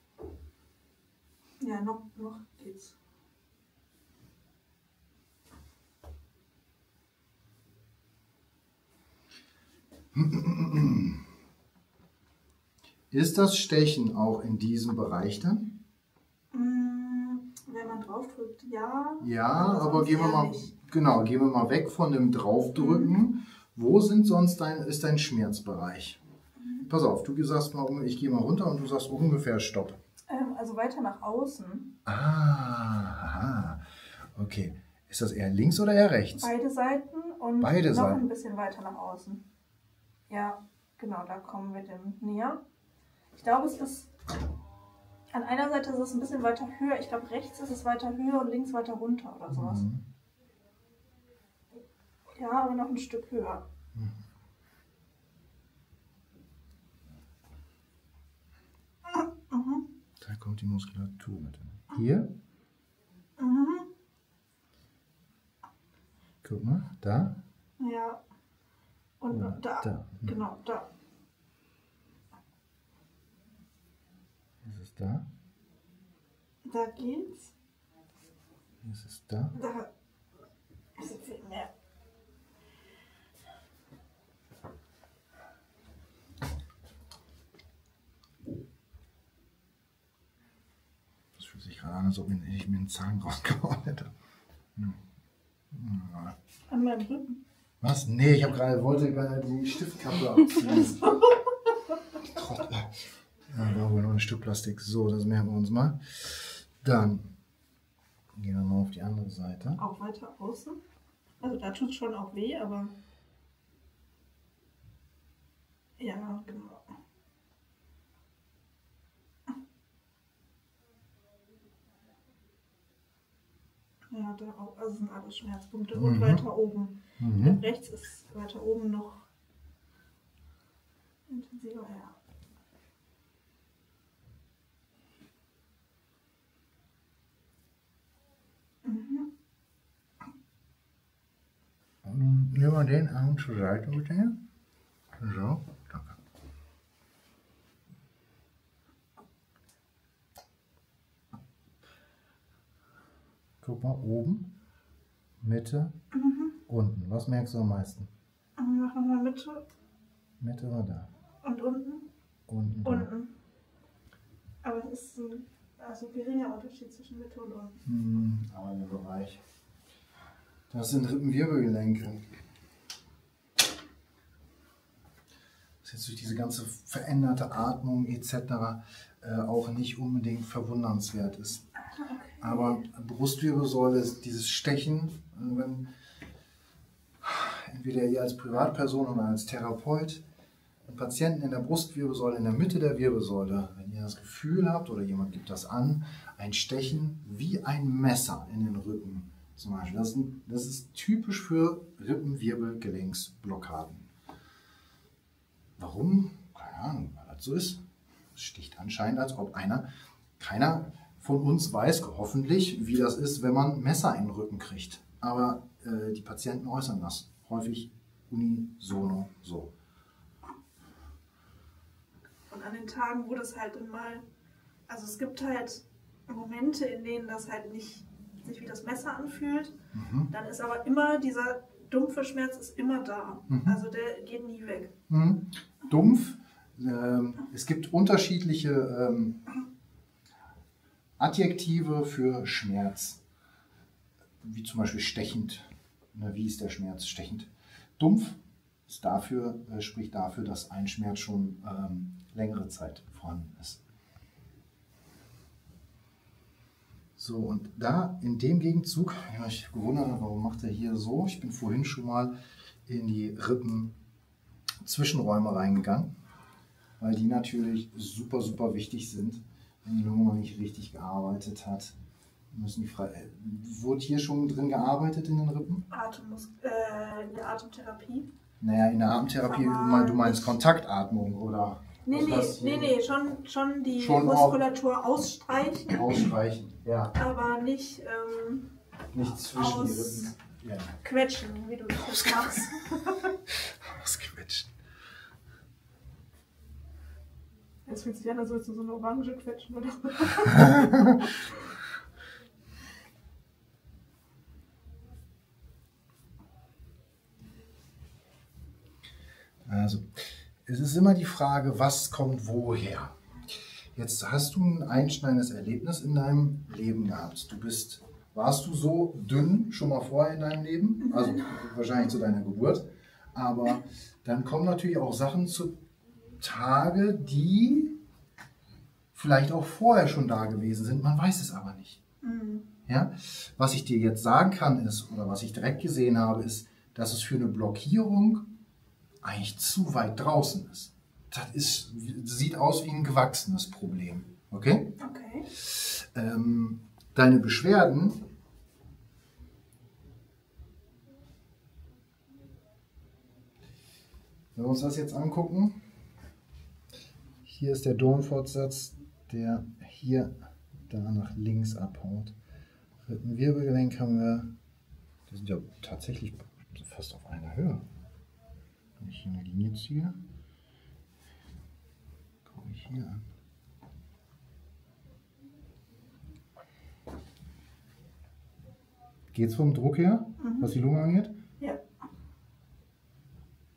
Ja, noch, noch geht's. Ist das Stechen auch in diesem Bereich dann? Mm, wenn man draufdrückt, ja. Ja, aber aber sonst gehen wir eher mal, nicht. genau, gehen wir mal weg von dem Draufdrücken. Wo sind sonst dein, ist dein Schmerzbereich? Pass auf, du sagst mal, ich gehe mal runter und du sagst ungefähr Stopp. Ähm, also weiter nach außen. Ah, aha. Okay. Ist das eher links oder eher rechts? Beide Seiten und Beide noch Seiten. ein bisschen weiter nach außen. Ja, genau, da kommen wir dem näher. Ich glaube, es ist an einer Seite ist es ein bisschen weiter höher. Ich glaube, rechts ist es weiter höher und links weiter runter oder sowas. Mhm. Ja, aber noch ein Stück höher. Mhm. Da kommt die Muskulatur mit. Hier, Mhm. guck mal, da. Ja. Und Ja, da. da. Genau, da. Ist es da? Da geht's. Ist es da? Da ist es viel mehr. fühlt sich gerade an, als ob ich mir einen Zahn rausgehauen hätte. Hm. Ja. An meinem Rücken. Was? Nee, ich habe gerade wollte gerade die Stiftkappe abziehen. Trottel. Ja, da haben wir noch ein Stück Plastik. So, das merken wir uns mal. Dann gehen wir mal auf die andere Seite. Auch weiter außen. Also da tut es schon auch weh, aber ja, genau. Ja, da auch, also sind alles Schmerzpunkte. Mhm. Und weiter oben. Mhm. Rechts ist weiter oben noch intensiver, ja. Mhm. Und nehmen wir den Arm zur Seite bitte. So, danke. Guck mal, oben, Mitte, Mhm. unten. Was merkst du am meisten? Mach nochmal Mitte Mitte war da. und unten. Unten. Da. Unten. Aber es ist ein also geringer Unterschied zwischen Mitte und unten. Hm, aber der Bereich. Das sind Rippenwirbelgelenke. Das jetzt durch diese ganze veränderte Atmung et cetera äh, auch nicht unbedingt verwundernswert ist. Okay. Aber Brustwirbelsäule ist dieses Stechen, wenn entweder ihr als Privatperson oder als Therapeut einen Patienten in der Brustwirbelsäule, in der Mitte der Wirbelsäule, wenn ihr das Gefühl habt oder jemand gibt das an, ein Stechen wie ein Messer in den Rücken zum Beispiel. Das ist, ein, das ist typisch für Rippenwirbelgelenksblockaden. Warum? Keine Ahnung, weil das so ist. Es sticht anscheinend, als ob einer, keiner von uns weiß, hoffentlich, wie das ist, wenn man Messer in den Rücken kriegt. Aber äh, die Patienten äußern das häufig unisono so. Und an den Tagen, wo das halt dann mal, also es gibt halt Momente, in denen das halt nicht sich wie das Messer anfühlt, Mhm. dann ist aber immer dieser dumpfe Schmerz ist immer da. Mhm. Also der geht nie weg. Mhm. Dumpf. Ähm, es gibt unterschiedliche ähm, Adjektive für Schmerz, wie zum Beispiel stechend. Na, wie ist der Schmerz stechend? Dumpf ist dafür, äh, spricht dafür, dass ein Schmerz schon ähm, längere Zeit vorhanden ist. So, und da in dem Gegenzug, ich habe mich gewundert, warum macht er hier so? Ich bin vorhin schon mal in die Rippen-Zwischenräume reingegangen, weil die natürlich super, super wichtig sind, wenn die Lunge noch nicht richtig gearbeitet hat. Müssen die frei. Wurde hier schon drin gearbeitet in den Rippen? Atemmus äh, in der Atemtherapie. Naja, in der Atemtherapie, du meinst, du meinst Kontaktatmung oder? Nee, nee, was nee, nee, schon, schon die Schon Muskulatur ausstreichen, Ausstreichen, ja. aber nicht ähm, Nicht zwischen Aus- die Rippen. Ja. quetschen, wie du das jetzt machst. Ausquetschen. Jetzt fühlt sich an, als würdest du so eine Orange quetschen, oder? Also, es ist immer die Frage, was kommt woher? Jetzt hast du ein einschneidendes Erlebnis in deinem Leben gehabt. Du bist, warst du so dünn schon mal vorher in deinem Leben? Also wahrscheinlich zu deiner Geburt. Aber dann kommen natürlich auch Sachen zutage, die vielleicht auch vorher schon da gewesen sind. Man weiß es aber nicht. Mhm. Ja? Was ich dir jetzt sagen kann ist, oder was ich direkt gesehen habe, ist, dass es für eine Blockierung eigentlich zu weit draußen ist. Das ist, sieht aus wie ein gewachsenes Problem. Okay? Okay. Ähm, deine Beschwerden wenn wir uns das jetzt angucken, hier ist der Dornfortsatz, der hier da nach links abhaut. Rippenwirbelgelenk haben wir, die sind ja tatsächlich fast auf einer Höhe. Wenn ich hier eine Linie ziehe, komme ich hier an. Geht es vom Druck her, Mhm. was die Lunge angeht? Ja.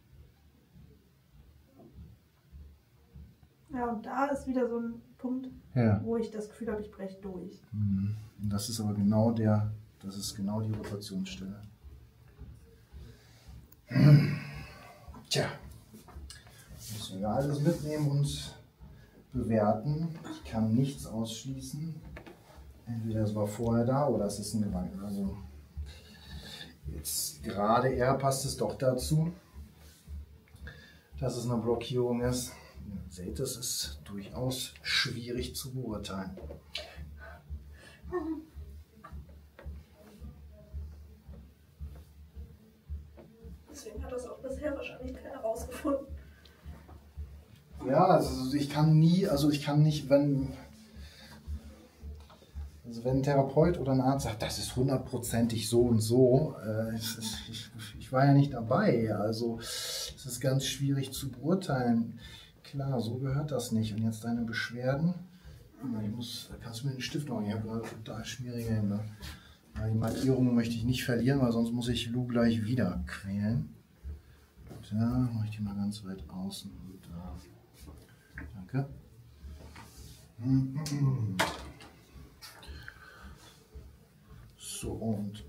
Ja, und da ist wieder so ein Punkt, Ja. wo ich das Gefühl habe, ich breche durch. Mhm. Und das ist aber genau der, das ist genau die Rotationsstelle. Tja, müssen wir alles mitnehmen und bewerten. Ich kann nichts ausschließen. Entweder es war vorher da oder es ist ein Gewalt. Also jetzt gerade eher passt es doch dazu, dass es eine Blockierung ist. Ihr seht, es ist durchaus schwierig zu beurteilen. Deswegen hat das auch bisher wahrscheinlich keiner rausgefunden. Ja, also ich kann nie, also ich kann nicht, wenn, also wenn ein Therapeut oder ein Arzt sagt, das ist hundertprozentig so und so, äh, ich, ich, ich war ja nicht dabei, also es ist ganz schwierig zu beurteilen. Klar, so gehört das nicht. Und jetzt deine Beschwerden, ich muss, kannst du mir den Stift noch, ich habe gerade total schmierige Hände. Die Markierungen möchte ich nicht verlieren, weil sonst muss ich Lou gleich wieder quälen. Ja, mache ich die mal ganz weit außen. Und da. Danke. So, und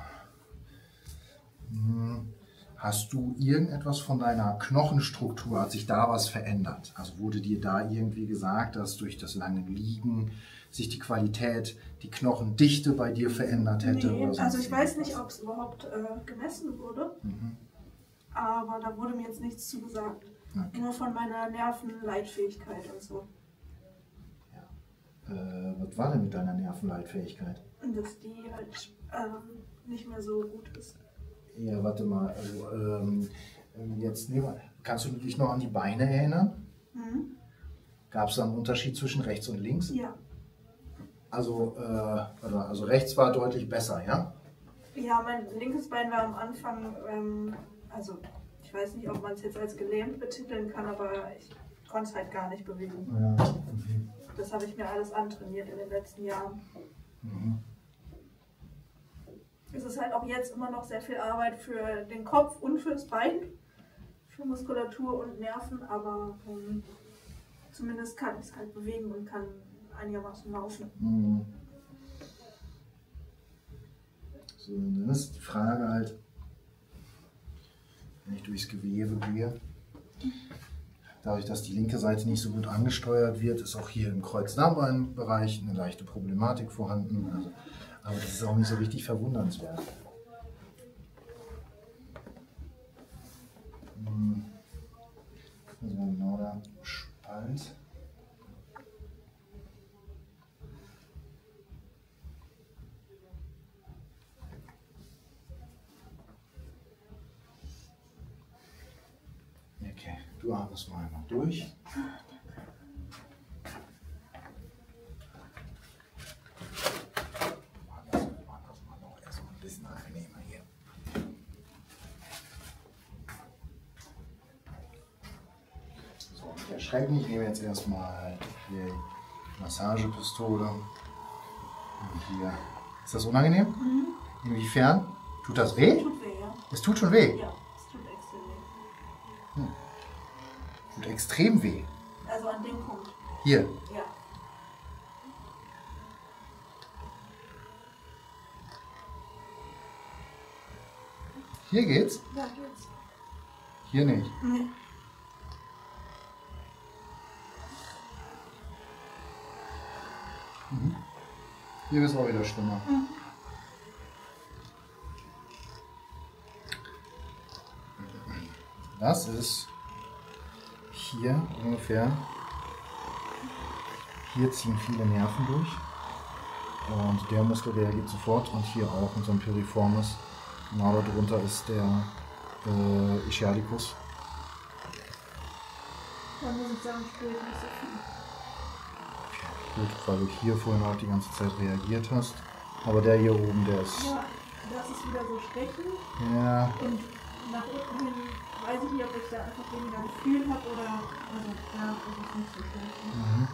hast du irgendetwas von deiner Knochenstruktur, hat sich da was verändert? Also wurde dir da irgendwie gesagt, dass durch das lange Liegen sich die Qualität, die Knochendichte bei dir verändert hätte? Nee, oder also ich weiß nicht, ob es überhaupt äh, gemessen wurde, Mhm. aber da wurde mir jetzt nichts zu gesagt. Okay. Nur von meiner Nervenleitfähigkeit und so. Ja. Äh, was war denn mit deiner Nervenleitfähigkeit? Und dass die halt ähm, nicht mehr so gut ist. Ja, warte mal. Also, ähm, jetzt nehmen wir, kannst du dich noch an die Beine erinnern? Mhm. Gab es da einen Unterschied zwischen rechts und links? Ja. Also, äh, warte mal, also rechts war deutlich besser, ja? Ja, mein linkes Bein war am Anfang, ähm, also ich weiß nicht, ob man es jetzt als gelähmt betiteln kann, aber ich konnte es halt gar nicht bewegen. Ja. Mhm. Das habe ich mir alles antrainiert in den letzten Jahren. Mhm. Es ist halt auch jetzt immer noch sehr viel Arbeit für den Kopf und fürs Bein, für Muskulatur und Nerven, aber ähm, zumindest kann ich es halt bewegen und kann einigermaßen laufen. Mhm. So, dann ist die Frage halt, wenn ich durchs Gewebe gehe, dadurch, dass die linke Seite nicht so gut angesteuert wird, ist auch hier im Kreuzdarmbeinbereich eine leichte Problematik vorhanden. Also, aber das ist auch nicht so richtig verwundernswert. Hm. Also genau der Spalt. Okay, du atmest mal einmal durch. Erschreck nicht, ich nehme jetzt erstmal die Massagepistole. Und hier. Ist das unangenehm? Mhm. Inwiefern? Tut das weh? Tut weh, ja. Es tut schon weh. Ja, es tut extrem weh. Hm. Tut extrem weh. Also an dem Punkt. Hier. Ja. Hier geht's? Ja, geht's. Hier nicht. Nee. Mhm. Hier ist auch wieder schlimmer. Mhm. Das ist hier ungefähr. Hier ziehen viele Nerven durch. Und der Muskel reagiert sofort und hier auch in so einem Piriformis. Genau darunter ist der äh, Ischiadicus. Da muss ich sagen, spüre ich nicht so viel. Gut, weil du hier vorhin auch die ganze Zeit reagiert hast. Aber der hier oben, der ist. Ja, das ist wieder so stechen. Ja. Und nach unten hin weiß ich nicht, ob ich da einfach weniger Gefühl habe oder. Also, ja, das ist nicht so schlecht. Mhm.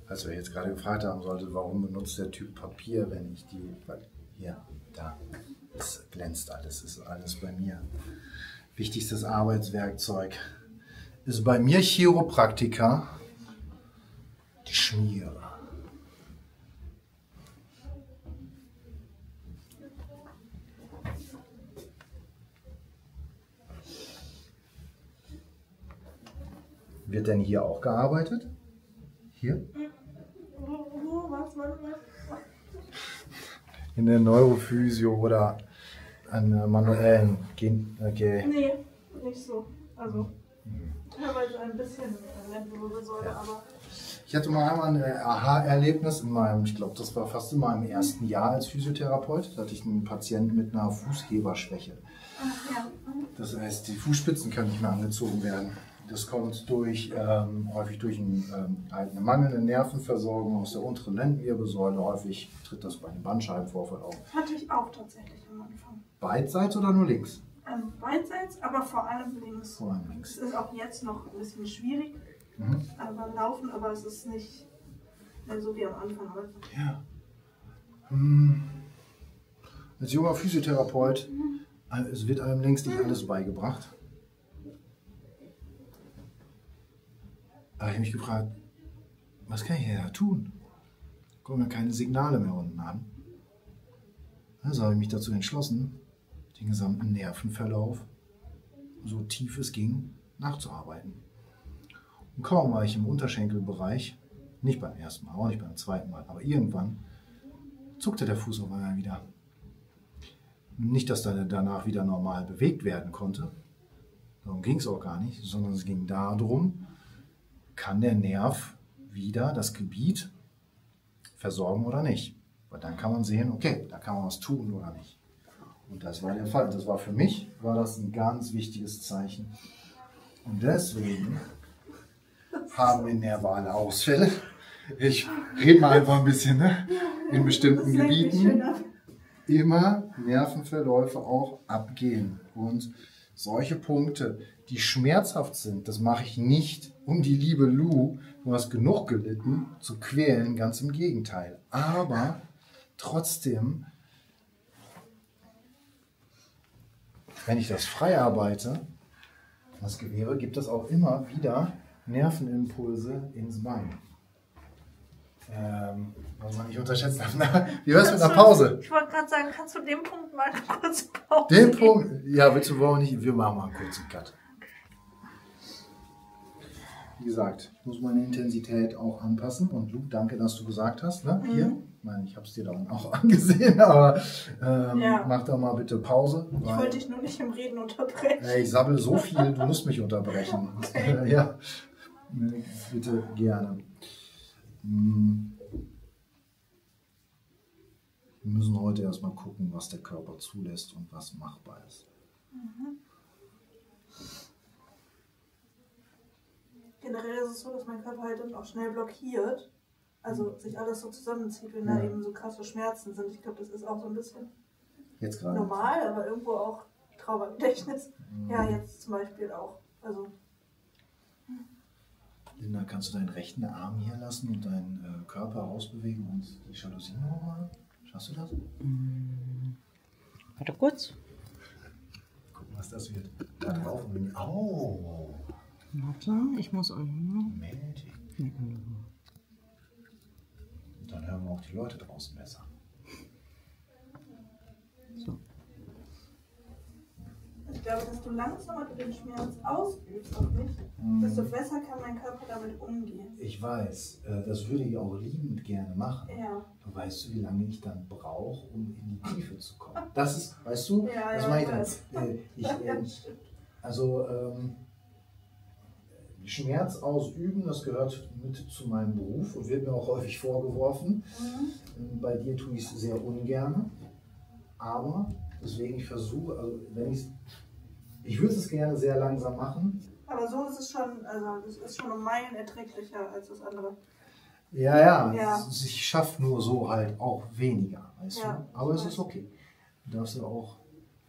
Als wir jetzt gerade gefragt haben sollte, warum benutzt der Typ Papier, wenn ich die... Hier, da, es glänzt alles, ist alles bei mir. Wichtigstes Arbeitswerkzeug ist bei mir Chiropraktika, die Schmiere. Wird denn hier auch gearbeitet? Hier? Wo, was, was, was? In der Neurophysio oder an äh, manuellen Gen okay. Nee, nicht so. Also teilweise ein bisschen Lendenwirbelsäule, Ja. aber. Ich hatte mal einmal ein Aha-Erlebnis in meinem, ich glaube, das war fast in meinem ersten Jahr als Physiotherapeut. Da hatte ich einen Patienten mit einer Fußheberschwäche. Ach ja. Das heißt, die Fußspitzen können nicht mehr angezogen werden. Das kommt durch, ähm, häufig durch ein, ähm, halt eine mangelnde Nervenversorgung aus der unteren Lendenwirbelsäule. Häufig tritt das bei einem Bandscheibenvorfall auf. Hatte ich auch tatsächlich am Anfang. Beidseits oder nur links? Ähm, beidseits, aber vor allem links. Vor allem links. Es ist auch jetzt noch ein bisschen schwierig Mhm. beim Laufen, aber es ist nicht mehr so wie am Anfang. Also. Ja. Hm. Als junger Physiotherapeut, äh, es wird einem längst nicht alles beigebracht. Da habe ich mich gefragt, was kann ich hier da tun? Kommen ja keine Signale mehr unten an. Also habe ich mich dazu entschlossen, den gesamten Nervenverlauf, so tief es ging, nachzuarbeiten. Und kaum war ich im Unterschenkelbereich, nicht beim ersten Mal, auch nicht beim zweiten Mal, aber irgendwann zuckte der Fuß auf einmal wieder. Nicht, dass er danach wieder normal bewegt werden konnte, darum ging es auch gar nicht, sondern es ging darum, kann der Nerv wieder das Gebiet versorgen oder nicht. Weil dann kann man sehen, okay, da kann man was tun oder nicht. Und das war der Fall. Das war für mich, war das ein ganz wichtiges Zeichen. Und deswegen haben wir nervale Ausfälle. Ich rede mal einfach ein bisschen, ne? In bestimmten Das lenkt mich schön Gebieten ab. immer Nervenverläufe auch abgehen. Und solche Punkte, die schmerzhaft sind, das mache ich nicht, um die liebe Lou, du hast genug gelitten, zu quälen, ganz im Gegenteil. Aber trotzdem, wenn ich das frei arbeite, das Gewebe, gibt es auch immer wieder Nervenimpulse ins Bein. Ähm, was man nicht unterschätzen darf. Wie wär's mit einer Pause? Ich wollte gerade sagen, kannst du den Punkt mal kurz Pause Den geben? Punkt, ja, willst du wohl nicht? Wir machen mal einen kurzen Cut. Wie gesagt, ich muss meine Intensität auch anpassen. Und Luke, danke, dass du gesagt hast. Ne? Mhm. Hier, ich meine, ich habe es dir dann auch angesehen, aber ähm, Ja. mach doch mal bitte Pause. Ich weil- wollte dich nur nicht im Reden unterbrechen. Ey, ich sabbel so viel, du musst mich unterbrechen. Okay. Ja, bitte gerne. Hm. Wir müssen heute erstmal gucken, was der Körper zulässt und was machbar ist. Generell ist es so, dass mein Körper halt dann auch schnell blockiert. Also sich alles so zusammenzieht, wenn Ja. da eben so krasse Schmerzen sind. Ich glaube, das ist auch so ein bisschen Jetzt gerade. normal, aber irgendwo auch Traumagedächtnis. Ja, jetzt zum Beispiel auch. Also Linda, kannst du deinen rechten Arm hier lassen und deinen äh, Körper rausbewegen und die Jalousien hochmachen? Schaffst du das? Warte kurz. Gucken, was das wird. Da drauf und wenn. Au! Warte, ich muss euch. Magic. Und dann hören wir auch die Leute draußen besser. So. ich glaube, desto langsamer du den Schmerz ausübst auf mich, desto besser kann mein Körper damit umgehen. Ich weiß, äh, das würde ich auch liebend gerne machen. Ja. Aber weißt du, wie lange ich dann brauche, um in die Tiefe zu kommen? Das ist, weißt du, Ja, das ja, meine ich ich dann. weiß. Äh, ich, Ja, äh, stimmt. also, ähm, Schmerz ausüben, das gehört mit zu meinem Beruf und wird mir auch häufig vorgeworfen. Mhm. Bei dir tue ich es sehr ungern, aber deswegen ich versuche, also wenn ich ich würde es gerne sehr langsam machen. Aber so ist es schon, also das ist schon um Meilen erträglicher als das andere. Ja, ja, Ja. es- ich schaffe nur so halt auch weniger, weißt Ja, du? Aber es ich ist weiß. okay. Du darfst ja auch.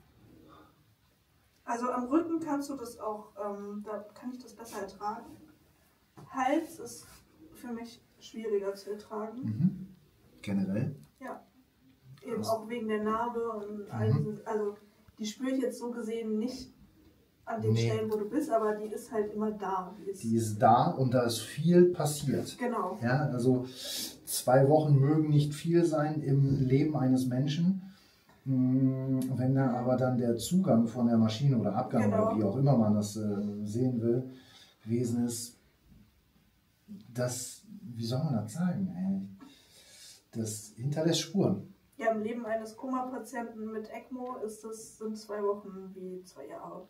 Also am Rücken kannst du das auch, ähm, da kann ich das besser ertragen. Hals ist für mich schwieriger zu ertragen. Mhm. Generell? Ja. Eben Was? auch wegen der Narbe und all Mhm. diese, also die spüre ich jetzt so gesehen nicht an den Nee. Stellen, wo du bist, aber die ist halt immer da. Die ist, Die ist da und da ist viel passiert. genau. Ja, also zwei Wochen mögen nicht viel sein im Leben eines Menschen. Mm, Wenn da aber dann der Zugang von der Maschine oder Abgang Genau. oder wie auch immer man das äh, sehen will, gewesen ist, das, wie soll man das sagen, ey? Das hinterlässt Spuren. Ja, im Leben eines Koma-Patienten mit ECMO ist das, sind zwei Wochen wie zwei Jahre.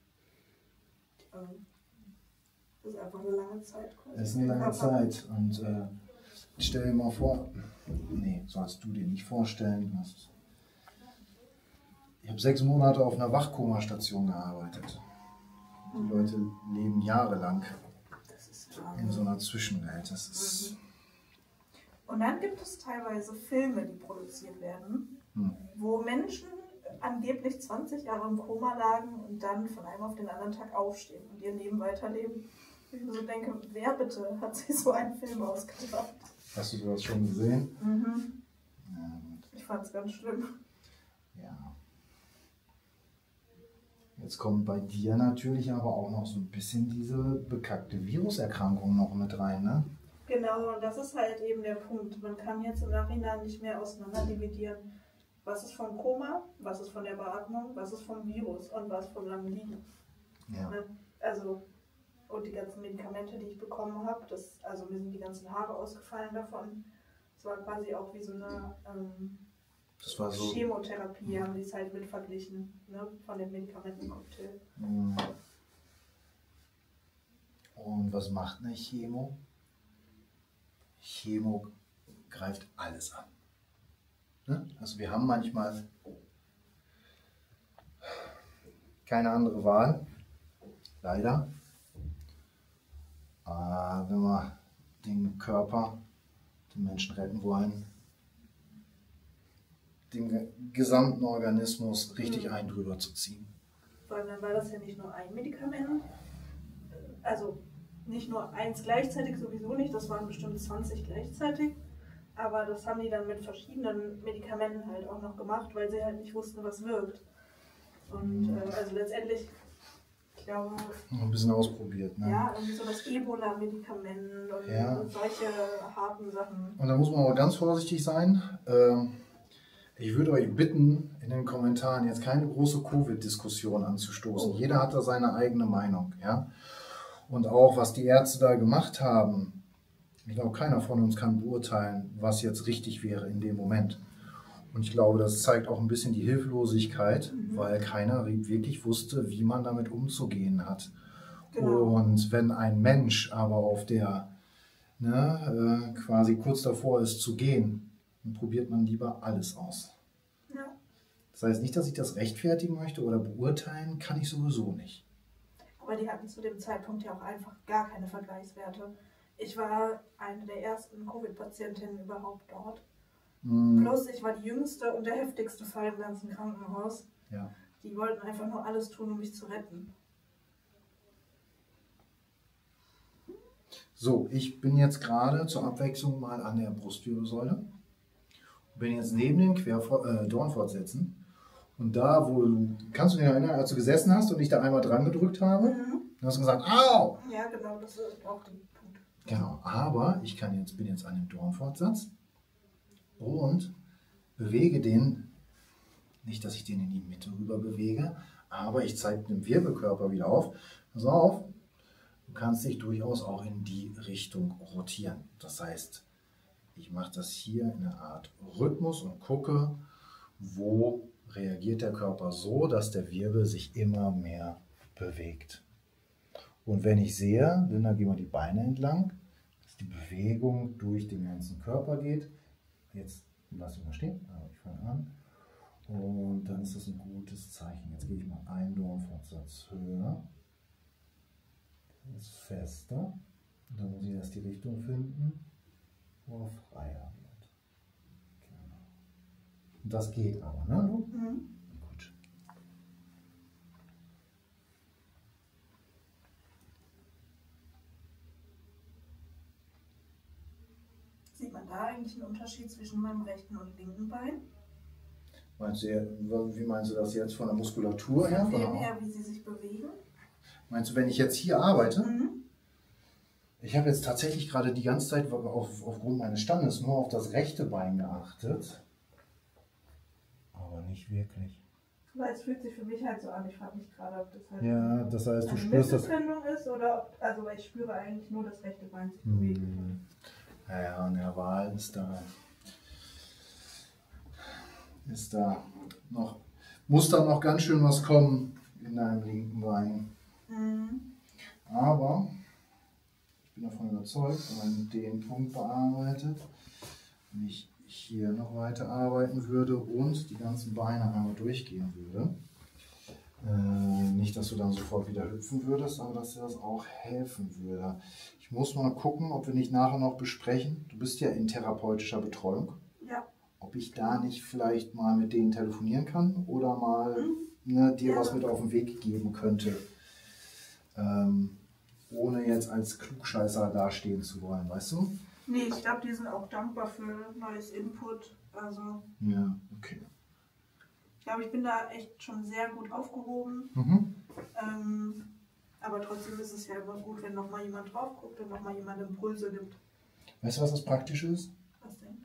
Ähm, Das ist einfach eine lange Zeit. quasi. Das ist eine lange Zeit und äh, stell dir mal vor, nee, sollst du dir nicht vorstellen, dass ich habe sechs Monate auf einer Wachkomastation gearbeitet. Die Leute leben jahrelang Das ist in Wahnsinn. so einer Zwischenwelt. Das ist, Und dann gibt es teilweise Filme, die produziert werden, hm. wo Menschen angeblich zwanzig Jahre im Koma lagen und dann von einem auf den anderen Tag aufstehen und ihr Leben weiterleben. Ich mir so denke, wer bitte hat sich so einen Film ausgedacht? Hast du sowas schon gesehen? Mhm. Ja, gut. Ich fand es ganz schlimm. Ja. Jetzt kommt bei dir natürlich aber auch noch so ein bisschen diese bekackte Viruserkrankung noch mit rein, ne? Genau, und das ist halt eben der Punkt. Man kann jetzt im Nachhinein nicht mehr auseinander dividieren, was ist vom Koma, was ist von der Beatmung, was ist vom Virus und was vom langen Liegen. Ja. Ne? Also, und die ganzen Medikamente, die ich bekommen habe, das, also mir sind die ganzen Haare ausgefallen davon. Es war quasi auch wie so eine ähm, Das war so. Chemotherapie, haben die es halt mit verglichen, ne? Von dem Medikamentencocktail. Mm. Und was macht eine Chemo? Chemo greift alles an. Ne? Also wir haben manchmal keine andere Wahl, leider. Äh, wenn wir den Körper, den Menschen retten wollen, den ge- gesamten Organismus richtig Mhm. ein drüber zu ziehen. Vor allem dann war das ja nicht nur ein Medikament, also nicht nur eins gleichzeitig, sowieso nicht, das waren bestimmt zwanzig gleichzeitig, aber das haben die dann mit verschiedenen Medikamenten halt auch noch gemacht, weil sie halt nicht wussten, was wirkt. Und äh, also letztendlich, ich glaube, Noch ein bisschen ausprobiert. Ne? ja, irgendwie so das Ebola-Medikament und, Ja. und solche harten Sachen. Und da muss man aber ganz vorsichtig sein. Ähm, Ich würde euch bitten, in den Kommentaren jetzt keine große Covid-Diskussion anzustoßen. Jeder hat da seine eigene Meinung. Ja? Und auch, was die Ärzte da gemacht haben, ich glaube, keiner von uns kann beurteilen, was jetzt richtig wäre in dem Moment. Und ich glaube, das zeigt auch ein bisschen die Hilflosigkeit, Mhm. weil keiner wirklich wusste, wie man damit umzugehen hat. Genau. Und wenn ein Mensch aber auf der, ne, äh, quasi kurz davor ist zu gehen, dann probiert man lieber alles aus. Ja. Das heißt nicht, dass ich das rechtfertigen möchte oder beurteilen, kann ich sowieso nicht. Aber die hatten zu dem Zeitpunkt ja auch einfach gar keine Vergleichswerte. Ich war eine der ersten Covid-Patientinnen überhaupt dort. Mm, Plus ich war die jüngste und der heftigste Fall im ganzen Krankenhaus. ja. Die wollten einfach nur alles tun, um mich zu retten. So, ich bin jetzt gerade zur Abwechslung mal an der Brustwirbelsäule. Bin jetzt neben den Querfor äh, Dornfortsätzen. Und da, wo du, kannst du dich erinnern, als du gesessen hast und ich da einmal dran gedrückt habe, Mhm. dann hast du gesagt, au! Ja, genau, das ist auch der Punkt. Genau, aber ich kann jetzt, bin jetzt an dem Dornfortsatz und bewege den, nicht, dass ich den in die Mitte rüber bewege, aber ich zeige den Wirbelkörper wieder auf. Pass auf, du kannst dich durchaus auch in die Richtung rotieren. Das heißt, ich mache das hier in einer Art Rhythmus und gucke, wo reagiert der Körper so, dass der Wirbel sich immer mehr bewegt. Und wenn ich sehe, dann gehen wir die Beine entlang, dass die Bewegung durch den ganzen Körper geht. Jetzt lasse ich mal stehen, aber ich fange an. Und dann ist das ein gutes Zeichen. Jetzt gehe ich mal einen Dornfortsatz höher. Das ist fester. Und dann muss ich erst die Richtung finden, wo er freier wird. Genau. Und das geht aber, ne? Lu? Mhm. Gut. da eigentlich einen Unterschied zwischen meinem rechten und linken Bein? Meinst du, wie meinst du das jetzt von der Muskulatur her? Von Von dem der, her, wie sie sich bewegen? meinst du, wenn ich jetzt hier arbeite? Mhm. Ich habe jetzt tatsächlich gerade die ganze Zeit auf, aufgrund meines Standes nur auf das rechte Bein geachtet. Aber nicht wirklich. Weil es fühlt sich für mich halt so an, ich frage mich gerade, ob das halt Ja, das heißt, du eine spürst das. Missbefindung ist oder ob, also weil ich spüre eigentlich nur das rechte Bein sich bewegen. Hm. Naja, an der Wahl ist da, ist da noch, muss da noch ganz schön was kommen in deinem linken Bein. Mhm. Aber ich bin davon überzeugt, wenn man den Punkt bearbeitet, wenn ich hier noch weiter arbeiten würde und die ganzen Beine einmal durchgehen würde, äh, nicht, dass du dann sofort wieder hüpfen würdest, aber dass dir das auch helfen würde. Ich muss mal gucken, ob wir nicht nachher noch besprechen, du bist ja in therapeutischer Betreuung, Ja. ob ich da nicht vielleicht mal mit denen telefonieren kann oder mal Mhm. ne, dir Ja. was mit auf den Weg geben könnte. Ähm, ohne jetzt als Klugscheißer dastehen zu wollen, weißt du? Nee, ich glaube, die sind auch dankbar für neues Input. Also Ja, okay. ich glaube, ich bin da echt schon sehr gut aufgehoben. Mhm. Ähm, aber trotzdem ist es ja immer gut, wenn nochmal jemand drauf guckt und nochmal jemand Impulse gibt. Weißt du, was das Praktische ist? Was denn?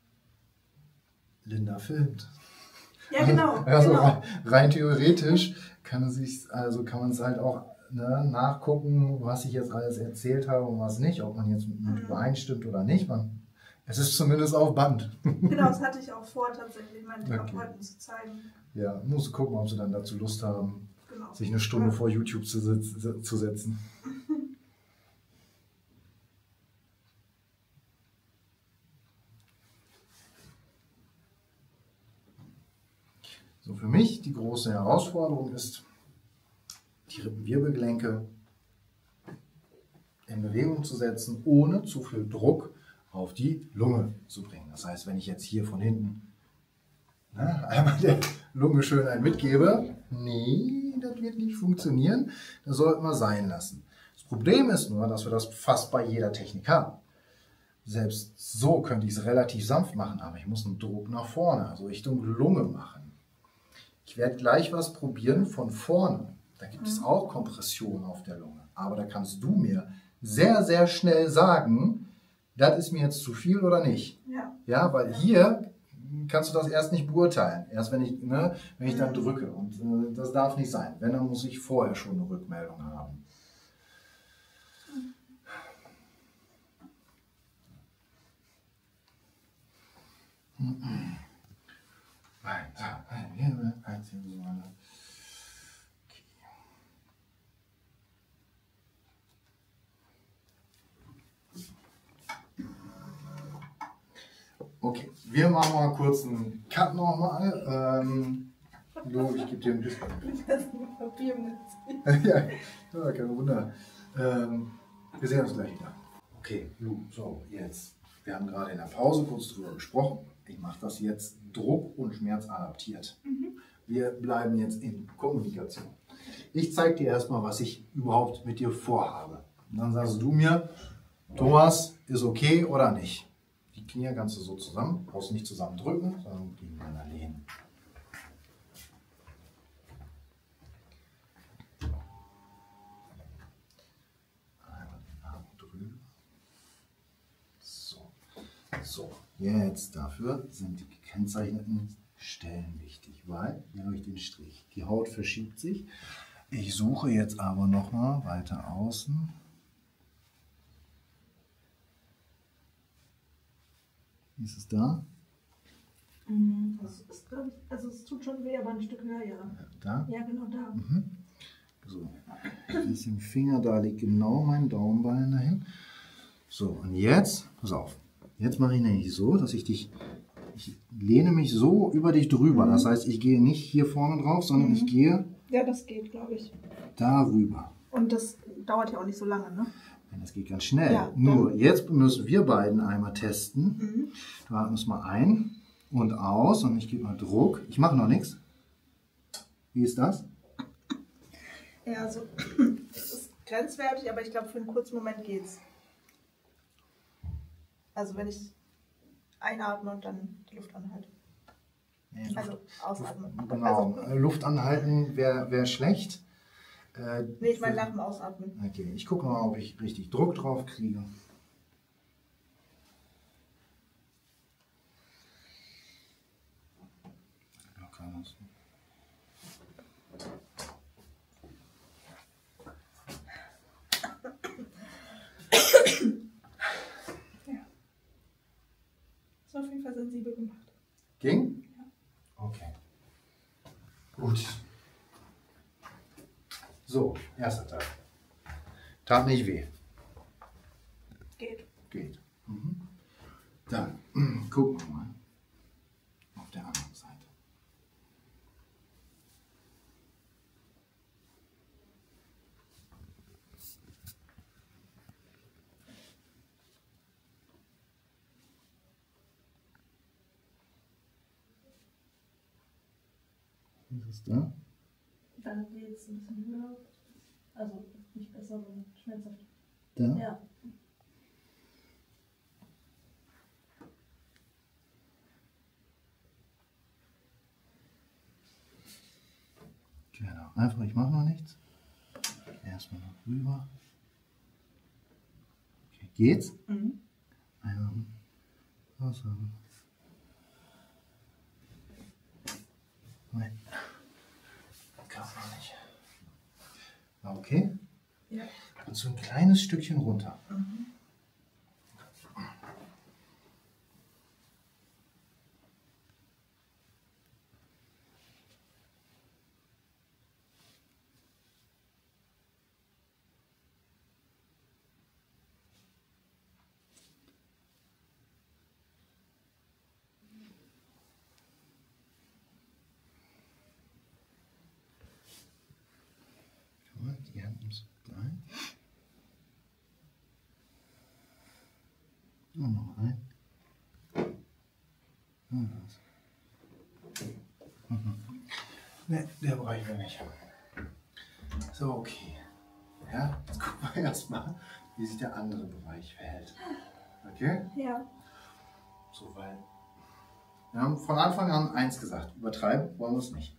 Linda filmt. Ja, genau. Also genau. rein, rein theoretisch kann es sich, also kann man es halt auch ne, nachgucken, was ich jetzt alles erzählt habe und was nicht, ob man jetzt mit Mhm. übereinstimmt oder nicht. Man, es ist zumindest auf Band. Genau, das hatte ich auch vor, tatsächlich meinen Okay. Therapeuten zu zeigen. Ja, musst du gucken, ob sie dann dazu Lust haben, Genau. sich eine Stunde Ja. vor YouTube zu, sitz, zu setzen. So, für mich die große Herausforderung ist, die Rippenwirbelgelenke in Bewegung zu setzen, ohne zu viel Druck auf die Lunge zu bringen. Das heißt, wenn ich jetzt hier von hinten ne, einmal der Lunge schön einen mitgebe, nee, das wird nicht funktionieren, das sollten wir sein lassen. Das Problem ist nur, dass wir das fast bei jeder Technik haben. Selbst so könnte ich es relativ sanft machen, aber ich muss einen Druck nach vorne, also Richtung Lunge machen. Ich werde gleich was probieren von vorne. Da gibt es auch Kompression auf der Lunge. Aber da kannst du mir sehr, sehr schnell sagen, das ist mir jetzt zu viel oder nicht. Ja. Ja, weil hier kannst du das erst nicht beurteilen. Erst wenn ich, ne, wenn ich dann drücke. Und äh, das darf nicht sein. Wenn, dann muss ich vorher schon eine Rückmeldung haben. Okay, wir machen mal kurz einen Cut nochmal. Ähm, Lo, ich gebe dir ein bisschen. Das ist ein Papier mit. ja, ja, kein Wunder. Ähm, wir sehen uns gleich wieder. Okay, Lu, so, jetzt. Wir haben gerade in der Pause kurz drüber gesprochen. Ich mache das jetzt druck- und schmerzadaptiert. Mhm. Wir bleiben jetzt in Kommunikation. Ich zeige dir erstmal, was ich überhaupt mit dir vorhabe. Und dann sagst du mir, Thomas, ist okay oder nicht? Die Knie kannst du so zusammen, brauchst nicht zusammen drücken, sondern gegeneinander lehnen. Einmal den Arm drüber. So. So, jetzt dafür sind die gekennzeichneten Stellen wichtig, weil hier habe ich den Strich. Die Haut verschiebt sich. Ich suche jetzt aber nochmal weiter außen. Ist es da? Das ist, glaub ich, also es tut schon weh, aber ein Stück höher, ja. Da? Ja, genau da. Mhm. So, ein bisschen Finger, da liegt genau mein Daumenbein dahin. So, und jetzt, pass auf, jetzt mache ich nämlich so, dass ich dich, ich lehne mich so über dich drüber. Das heißt, ich gehe nicht hier vorne drauf, sondern Mhm. ich gehe Ja, das geht, glaube ich. darüber. Und das dauert ja auch nicht so lange, ne? Das geht ganz schnell. Ja, Nur, jetzt müssen wir beiden einmal testen. Mhm. Du atmest mal ein und aus und ich gebe mal Druck. Ich mache noch nichts. Wie ist das? Ja, also es ist grenzwertig, aber ich glaube, für einen kurzen Moment geht's. Also wenn ich einatme und dann die Luft anhalte. Nee, Also ausatmen. Genau, Also, Luft anhalten wäre wär schlecht. Äh, nee, ich meine nach dem Ausatmen. Okay, ich gucke mal, ob ich richtig Druck drauf kriege. Locker lassen. Ja. Ist auf jeden Fall sensibel gemacht. Ging? Ja. Okay. Gut. So, erster Teil. Tat nicht weh. Geht. Geht. Mhm. Dann gucken wir mal auf der anderen Seite. Was ist da? Da geht es ein bisschen höher. Also nicht besser, sondern schmerzhaft. Da? Ja. Genau. Einfach, ich mache noch nichts. Erstmal noch rüber. Okay, geht's? Mhm. Einatmen. Ausatmen. Nein. Kann man nicht. Okay. Ja. Und so ein kleines Stückchen runter. Mhm. Die Hand muss rein. Und noch ein. Und das. Mhm. Ne, der Bereich will nicht. So, okay. Ja, jetzt gucken wir erstmal, wie sich der andere Bereich verhält. Okay? Ja. So, weil wir haben von Anfang an eins gesagt. Übertreiben wollen wir es nicht.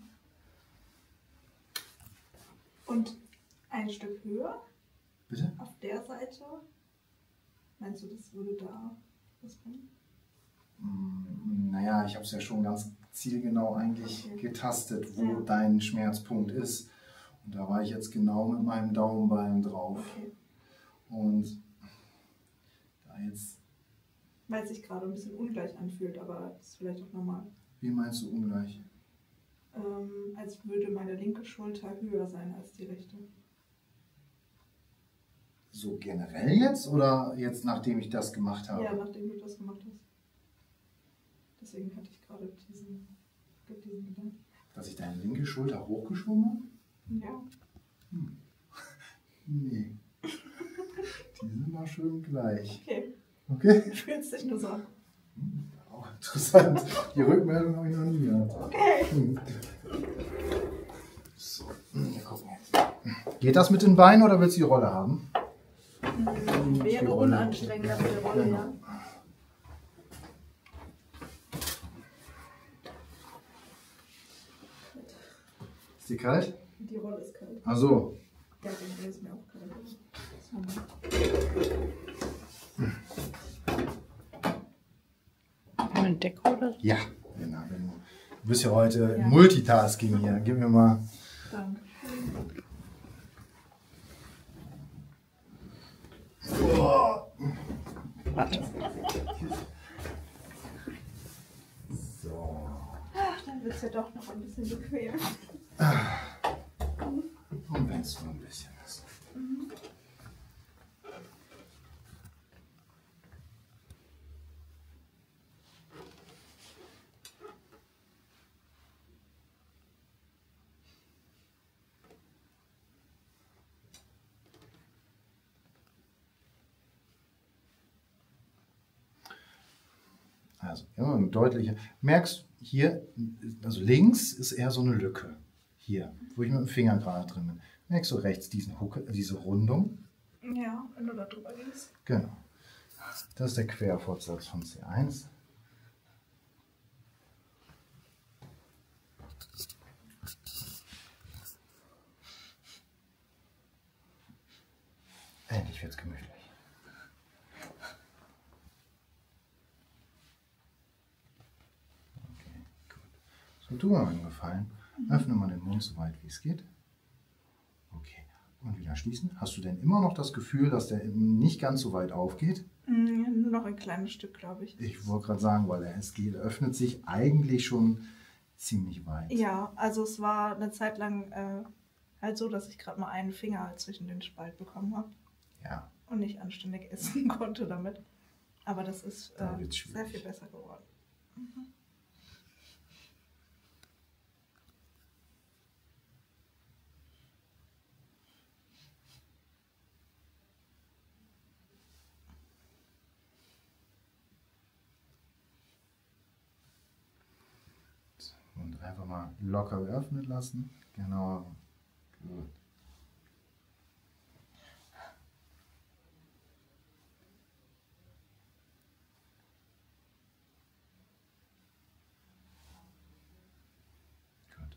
Und ein Stück höher Bitte? auf der Seite. Meinst du, das würde da was bringen? Mm, Naja, ich habe es ja schon ganz zielgenau eigentlich Okay. getastet, wo Ja. dein Schmerzpunkt ist. Und da war ich jetzt genau mit meinem Daumenballen drauf. Okay. Und da jetzt, Weil es sich gerade ein bisschen ungleich anfühlt, aber das ist vielleicht auch normal. wie meinst du ungleich? Ähm, als würde meine linke Schulter höher sein als die rechte. So generell jetzt oder jetzt nachdem ich das gemacht habe? Ja, nachdem du das gemacht hast. Deswegen hatte ich gerade diesen, diesen Gedanken. Dass ich deine linke Schulter hochgeschoben habe? Ja. Nee. Die sind mal schön gleich. Okay. Okay? Du fühlst dich nur so an. Auch interessant. Die Rückmeldung habe ich noch nie gehabt. Okay. Hm. So, wir gucken jetzt. Geht das mit den Beinen oder willst du die Rolle haben? Die Wäre Rolle. unanstrengender mit der Rolle, Genau. ja. Ist die kalt? Die Rolle ist kalt. Ach so. Ja, die ist mir auch kalt. Das ist normal. Eine Decke oder so? Ja, genau. Du bist ja heute Ja. Multitasking hier. Gib mir mal. Danke. Warte. So. Ach, dann wird es ja doch noch ein bisschen bequem. Und wenn es nur ein bisschen ist. Also, ja, eine deutliche. Merkst hier, also links ist eher so eine Lücke. Hier, wo ich mit dem Finger gerade drin bin. Merkst du rechts diesen Hucke, diese Rundung? Ja, wenn du da drüber gehst. Genau. Das ist der Querfortsatz von C eins. Endlich wird es gemütlich. Okay, gut. So, tu mir einen Gefallen. Öffne mal den Mund so weit wie es geht. Okay. Und wieder schließen. Hast du denn immer noch das Gefühl, dass der nicht ganz so weit aufgeht? Mm, nur noch ein kleines Stück, glaube ich. Ich wollte gerade sagen, weil er es geht, öffnet sich eigentlich schon ziemlich weit. Ja, also es war eine Zeit lang äh, halt so, dass ich gerade mal einen Finger halt zwischen den Spalt bekommen habe. Ja. Und nicht anständig essen konnte damit. Aber das ist Da äh, wird's sehr schwierig. viel besser geworden. Mhm. Und einfach mal locker geöffnet lassen. Genau. Gut. Gut.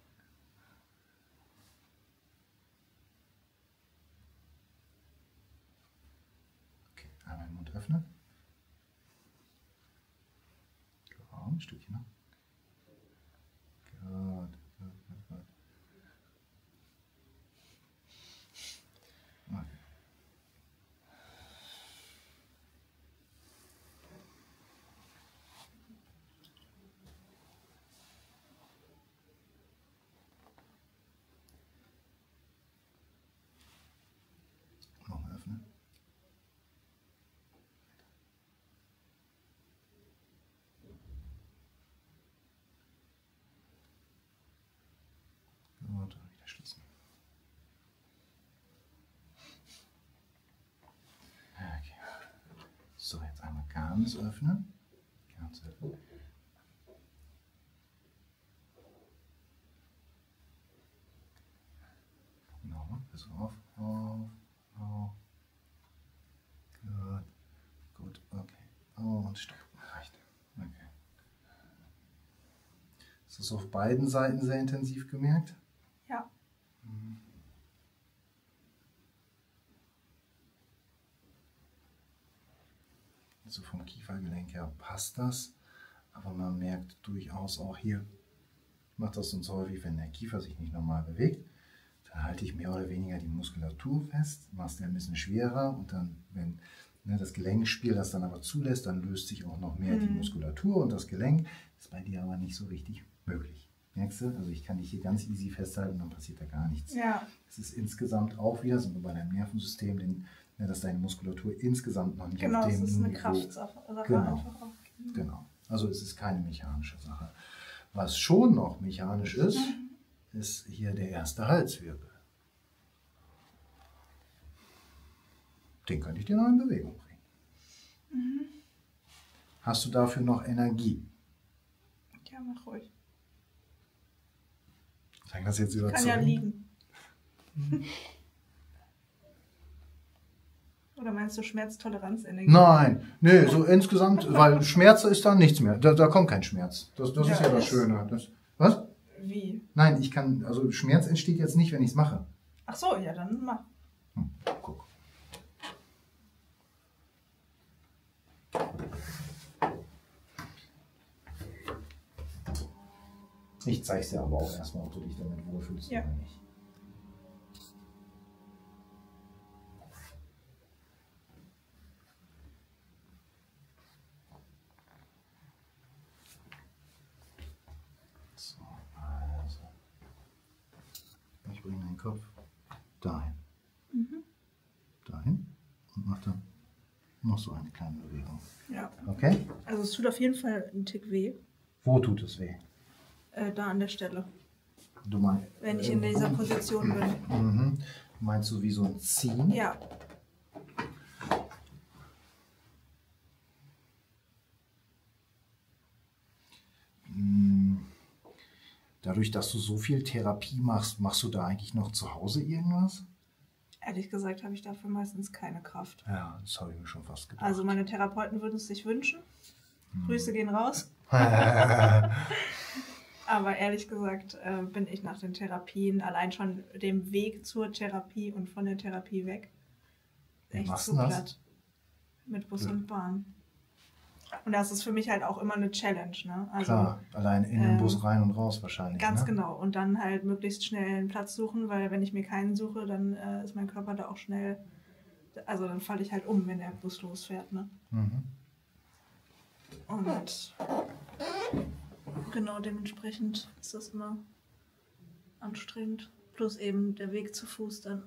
Okay, einmal den Mund öffnen. Genau, ein Stückchen noch. Gut, gut, gut, gut. Okay. Nochmal öffnen. Gut, und wieder schließen. Okay. So, jetzt einmal ganz öffnen. Ganz öffnen. Nochmal, pass auf, auf, auf. Gut, gut, okay. Und stopp, reicht. Okay. Ist das auf beiden Seiten sehr intensiv gemerkt? Ja. Also vom Kiefergelenk her passt das, aber man merkt durchaus auch hier, ich mache das sonst häufig, wenn der Kiefer sich nicht normal bewegt, dann halte ich mehr oder weniger die Muskulatur fest, mache es ein bisschen schwerer und dann, wenn ne, das Gelenkspiel das dann aber zulässt, dann löst sich auch noch mehr die Mhm. Muskulatur und das Gelenk ist bei dir aber nicht so richtig möglich. Merkst du? Also ich kann dich hier ganz easy festhalten, dann passiert da gar nichts. Ja. Es ist insgesamt auch wieder, sind wir bei deinem Nervensystem, den, ne, dass deine Muskulatur insgesamt noch nicht Genau, auf es dem ist eine Niveau... Kraftsache Sache Genau. einfach auch. Genau. Also es ist keine mechanische Sache. Was schon noch mechanisch ist, ist hier der erste Halswirbel. Den könnte ich dir noch in Bewegung bringen. Mhm. Hast du dafür noch Energie? Ja, mach ruhig. Sag das jetzt Kann überzeugen? ja liegen. Oder meinst du Schmerztoleranzenergie? Nein, nee, so insgesamt, weil Schmerz ist da nichts mehr. Da, da kommt kein Schmerz. Das, das ist Ja, ja das ist- Schöne. Das, was? Wie? Nein, ich kann, also Schmerz entsteht jetzt nicht, wenn ich es mache. Ach so, ja, dann mach. Hm, guck. Ich zeig's dir aber auch erstmal, ob du dich damit wohlfühlst Ja. oder nicht. So, also. Ich bringe deinen Kopf dahin. Mhm. Dahin und mach dann noch so eine kleine Bewegung. Ja. Okay? Also es tut auf jeden Fall einen Tick weh. Wo tut es weh? Äh, da an der Stelle. Du meinst, Wenn ich in dieser Position bin. Mhm. Meinst du wie so ein Ziehen? Ja. Mm, Dadurch, dass du so viel Therapie machst, machst du da eigentlich noch zu Hause irgendwas? Ehrlich gesagt habe ich dafür meistens keine Kraft. Ja, das habe ich mir schon fast gedacht. Also meine Therapeuten würden es sich wünschen. Hm. Grüße gehen raus. Aber ehrlich gesagt äh, bin ich nach den Therapien, allein schon dem Weg zur Therapie und von der Therapie weg, echt zu platt. Mit Bus ja. und Bahn. Und das ist für mich halt auch immer eine Challenge. Ne? Also, klar, allein in den ähm, Bus rein und raus wahrscheinlich. Ganz ne? genau. Und dann halt möglichst schnell einen Platz suchen, weil wenn ich mir keinen suche, dann äh, ist mein Körper da auch schnell, also dann falle ich halt um, wenn der Bus losfährt. Ne? Mhm. Und genau dementsprechend ist das immer anstrengend. Plus eben der Weg zu Fuß dann.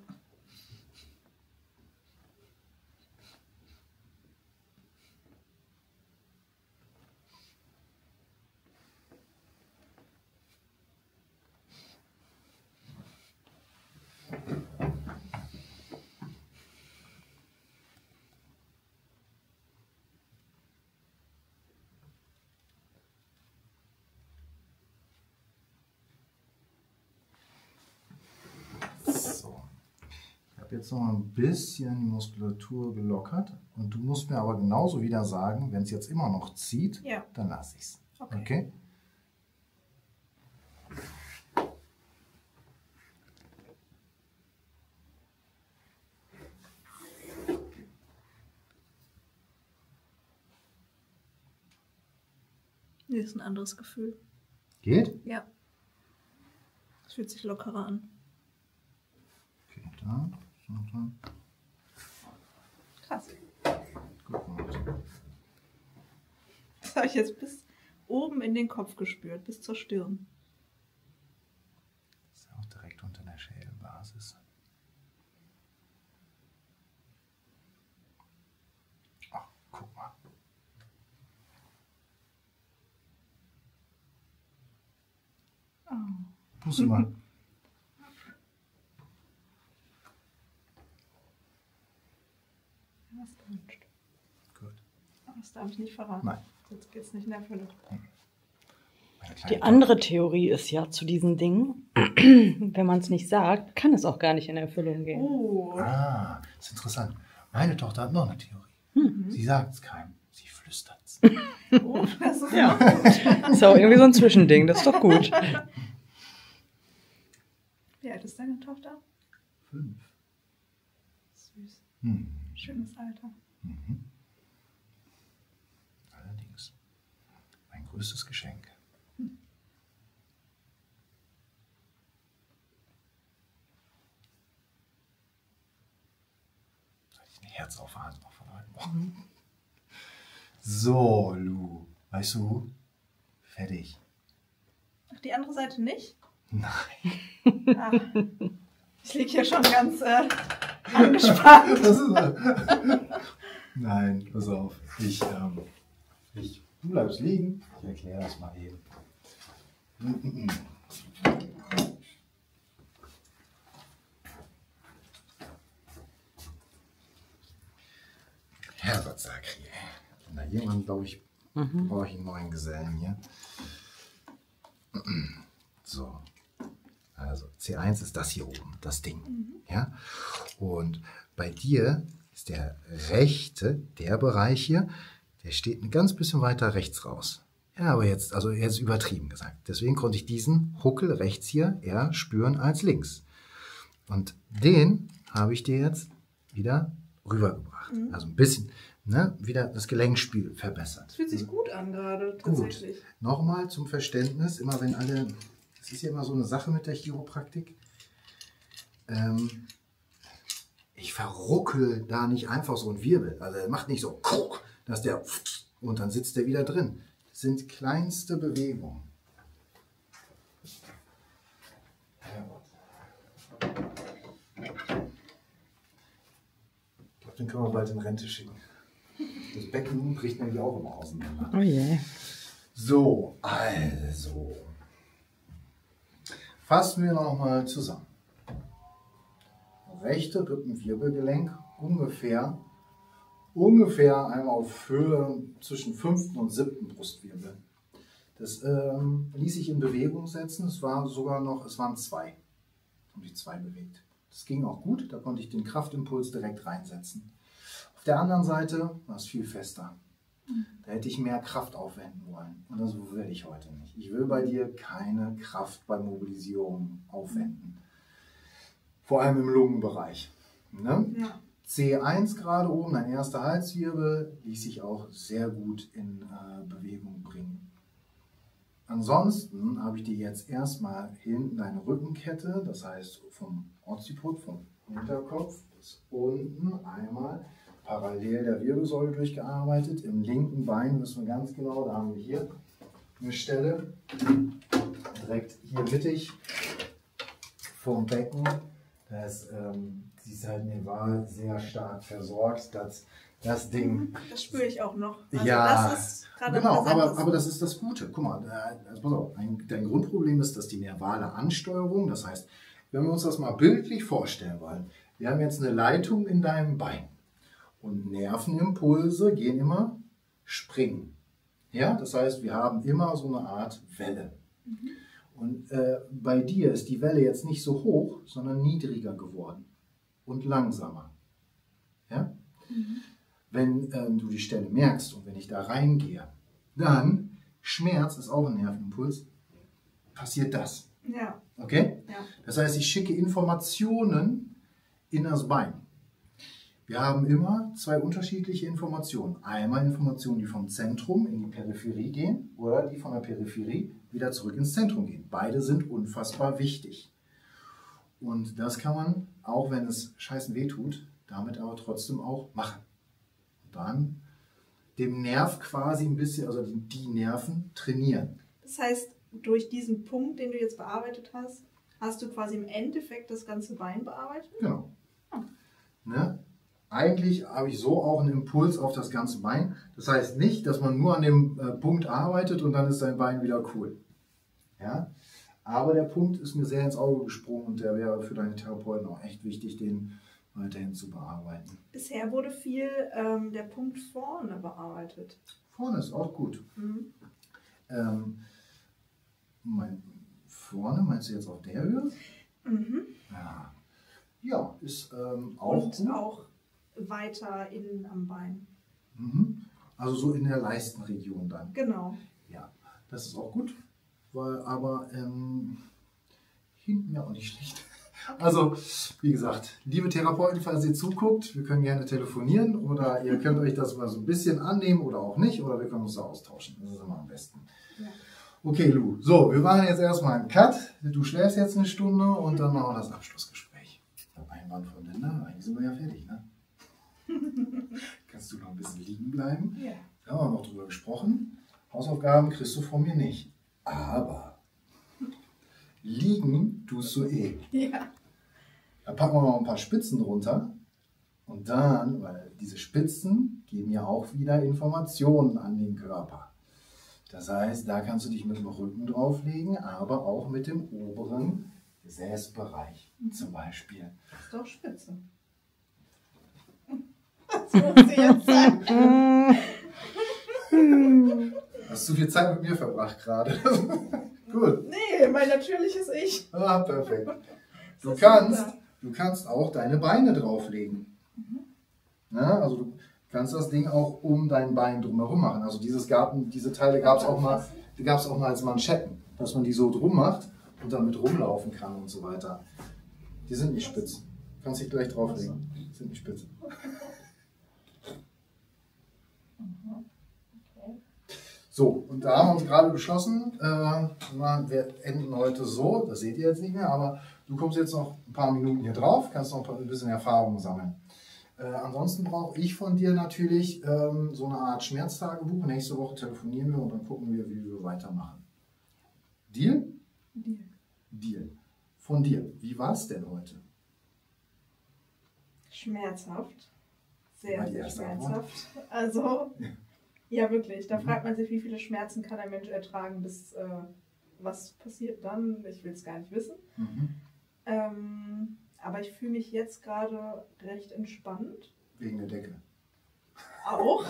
Jetzt noch ein bisschen die Muskulatur gelockert und du musst mir aber genauso wieder sagen, wenn es jetzt immer noch zieht, ja. dann lasse ich es. Okay. Okay? Nee, ist ein anderes Gefühl. Geht? Ja. Es fühlt sich lockerer an. Okay, da. Krass. Gut gemacht. Das habe ich jetzt bis oben in den Kopf gespürt, bis zur Stirn. Das ist auch direkt unter der Schädelbasis. Ach, guck mal. Oh. Puste mal. Was gewünscht. Gut. Aber das darf ich nicht verraten. Nein. Jetzt geht es nicht in Erfüllung. Die andere Theorie ist ja zu diesen Dingen, wenn man es nicht sagt, kann es auch gar nicht in Erfüllung gehen. Oh. Ah, das ist interessant. Meine Tochter hat noch eine Theorie. Mhm. Sie sagt es keinem, sie flüstert es. Oh, das ist ja. Das ist auch irgendwie so ein Zwischending, das ist doch gut. Wie alt ist deine Tochter? Fünf. Süß. Hm. Schönes Alter. Mhm. Allerdings. Mein größtes Geschenk. Hm. Soll ich ein Herz aufhalten? Mhm. So, Lu. Weißt du, fertig. Ach, die andere Seite nicht? Nein. Ach, ich liege hier schon ganz äh, angespannt. Das ist, äh, Nein, pass auf. Ich, ähm, ich, du bleibst liegen. Ich erkläre das mal eben. Herrgott, Sakri. Na, irgendwann, glaube ich, mhm. brauche ich einen neuen Gesellen hier. So. Also C eins ist das hier oben, das Ding. Mhm. Ja? Und bei dir ist der rechte, der Bereich hier, der steht ein ganz bisschen weiter rechts raus. Ja, aber jetzt, also jetzt übertrieben gesagt. Deswegen konnte ich diesen Huckel rechts hier eher spüren als links. Und den habe ich dir jetzt wieder rübergebracht. Mhm. Also ein bisschen, ne, wieder das Gelenkspiel verbessert. Das fühlt sich gut an gerade, tatsächlich. Gut. Nochmal zum Verständnis, immer wenn alle, das ist ja immer so eine Sache mit der Chiropraktik, ähm, ich verruckel da nicht einfach so einen Wirbel. Also er macht nicht so, dass der, und dann sitzt der wieder drin. Das sind kleinste Bewegungen. Ich glaube, den können wir bald in Rente schicken. Das Becken bricht nämlich auch immer auseinander. Oh je. So, also. Fassen wir nochmal zusammen. Rechte Rippenwirbelgelenk ungefähr, ungefähr einmal auf Höhe zwischen fünften und siebten Brustwirbel. Das ähm, ließ sich in Bewegung setzen. Es war sogar noch, es waren zwei. Und die zwei bewegt. Das ging auch gut, da konnte ich den Kraftimpuls direkt reinsetzen. Auf der anderen Seite war es viel fester. Da hätte ich mehr Kraft aufwenden wollen. Und das will ich heute nicht. Ich will bei dir keine Kraft bei Mobilisierung aufwenden. Vor allem im Lungenbereich. Ne? Ja. C eins gerade oben, dein erster Halswirbel, ließ sich auch sehr gut in äh, Bewegung bringen. Ansonsten habe ich dir jetzt erstmal hinten deine Rückenkette, das heißt vom Occiput, vom Hinterkopf bis unten einmal parallel der Wirbelsäule durchgearbeitet. Im linken Bein wissen wir ganz genau, da haben wir hier eine Stelle, direkt hier mittig vom Becken. Das ähm, sie ist halt nerval sehr stark versorgt. Das, das Ding. Das spüre ich auch noch. Also ja, das ist gerade genau, präsent. aber, aber das ist das Gute. Guck mal, also pass auf, ein, dein Grundproblem ist, dass die nervale Ansteuerung, das heißt, wenn wir uns das mal bildlich vorstellen wollen, wir haben jetzt eine Leitung in deinem Bein und Nervenimpulse gehen immer springen. Ja, das heißt, wir haben immer so eine Art Welle. Mhm. Und äh, bei dir ist die Welle jetzt nicht so hoch, sondern niedriger geworden und langsamer. Ja? Mhm. Wenn ähm, du die Stelle merkst und wenn ich da reingehe, dann, Schmerz ist auch ein Nervenimpuls, passiert das. Ja. Okay? Ja. Das heißt, ich schicke Informationen in das Bein. Wir haben immer zwei unterschiedliche Informationen. Einmal Informationen, die vom Zentrum in die Peripherie gehen oder die von der Peripherie wieder zurück ins Zentrum gehen. Beide sind unfassbar wichtig. Und das kann man, auch wenn es scheißen weh tut, damit aber trotzdem auch machen. Und dann dem Nerv quasi ein bisschen, also die, die Nerven trainieren. Das heißt, durch diesen Punkt, den du jetzt bearbeitet hast, hast du quasi im Endeffekt das ganze Bein bearbeitet? Genau. Ah. Ne? Eigentlich habe ich so auch einen Impuls auf das ganze Bein. Das heißt nicht, dass man nur an dem äh, Punkt arbeitet und dann ist dein Bein wieder cool. Ja? Aber der Punkt ist mir sehr ins Auge gesprungen und der wäre für deine Therapeuten auch echt wichtig, den weiterhin zu bearbeiten. Bisher wurde viel ähm, der Punkt vorne bearbeitet. Vorne ist auch gut. Mhm. Ähm, mein, vorne, meinst du jetzt auf der Höhe? Mhm. Ja, ja ist ähm, auch Und gut. auch weiter innen am Bein. Mhm. Also so in der Leistenregion dann. Genau. Ja, das ist auch gut, weil aber ähm, hinten ja auch nicht schlecht. Okay. Also, wie gesagt, liebe Therapeuten, falls ihr zuguckt, wir können gerne telefonieren oder ihr könnt euch das mal so ein bisschen annehmen oder auch nicht oder wir können uns da austauschen. Das ist immer am besten. Ja. Okay, Lu. So, wir machen jetzt erstmal einen Cut. Du schläfst jetzt eine Stunde und dann machen wir das Abschlussgespräch. Einwand von Linda, eigentlich sind wir ja fertig, ne? Kannst du noch ein bisschen liegen bleiben? Ja. Da haben wir noch drüber gesprochen. Hausaufgaben kriegst du von mir nicht. Aber liegen tust du eh. Ja. Da packen wir noch ein paar Spitzen drunter. Und dann, weil diese Spitzen geben ja auch wieder Informationen an den Körper. Das heißt, da kannst du dich mit dem Rücken drauflegen, aber auch mit dem oberen Gesäßbereich zum Beispiel. Das ist doch spitze. Das muss sie jetzt sein. Hast du viel Zeit mit mir verbracht gerade? Gut. Nee, mein natürliches Ich. Ah, perfekt. Du Das ist kannst, super. du kannst auch deine Beine drauflegen. Mhm. Na, also du kannst das Ding auch um dein Bein drumherum machen. Also dieses Garten, diese Teile gab es auch mal, die gab es auch mal als Manschetten, dass man die so drum macht und damit rumlaufen kann und so weiter. Die sind nicht spitz. Kannst dich gleich drauflegen. Die sind nicht spitz. So, und da haben wir uns gerade beschlossen, äh, wir enden heute so, das seht ihr jetzt nicht mehr, aber du kommst jetzt noch ein paar Minuten hier drauf, kannst noch ein bisschen Erfahrung sammeln. Äh, ansonsten brauche ich von dir natürlich ähm, so eine Art Schmerztagebuch. Nächste Woche telefonieren wir und dann gucken wir, wie wir weitermachen. Deal? Deal. Deal. Von dir, wie war es denn heute? Schmerzhaft. Sehr, War die sehr erste schmerzhaft. Also, Ja. ja wirklich. Da Mhm. fragt man sich, wie viele Schmerzen kann ein Mensch ertragen, bis äh, was passiert dann? Ich will es gar nicht wissen. Mhm. Ähm, aber ich fühle mich jetzt gerade recht entspannt. Wegen der Decke. Auch.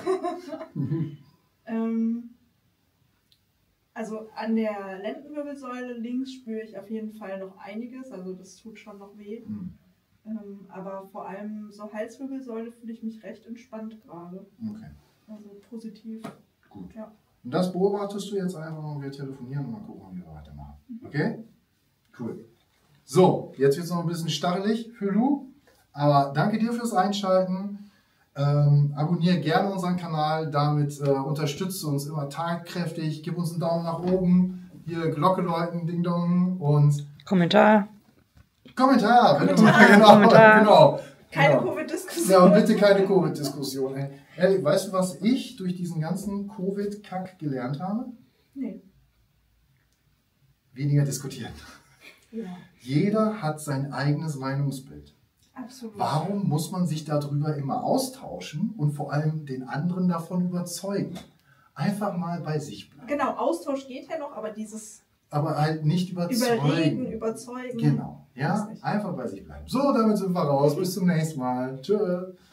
ähm, also an der Lendenwirbelsäule links spüre ich auf jeden Fall noch einiges. Also das tut schon noch weh. Mhm. Ähm, aber vor allem so Halswirbelsäule fühle ich mich recht entspannt gerade. Okay. Also positiv. Gut. Ja. Und das beobachtest du jetzt einfach und wir telefonieren und mal gucken, wie wir weitermachen. Okay? Cool. So, jetzt wird es noch ein bisschen stachelig für Lu. Aber danke dir fürs Einschalten. Ähm, abonniere gerne unseren Kanal. Damit äh, unterstützt du uns immer tatkräftig. Gib uns einen Daumen nach oben. Hier Glocke läuten, Ding Dong. Und Kommentar. Kommentar. Kommentar. Wenn du mal, genau, Kommentar. genau. Keine Genau. Covid-Diskussion. Ja, und bitte keine Covid-Diskussion. Ey. Ehrlich, weißt du, was ich durch diesen ganzen Covid-Kack gelernt habe? Nee. Weniger diskutieren. Ja, Jeder hat sein eigenes Meinungsbild. absolut. Warum muss man sich darüber immer austauschen und vor allem den anderen davon überzeugen? Einfach mal bei sich bleiben. Genau, Austausch geht ja noch, aber dieses Aber halt nicht überzeugen. Überreden, Überzeugen. Genau. Ja, Weiß nicht. einfach bei sich bleiben. So, damit sind wir raus. Bis zum nächsten Mal. Tschö.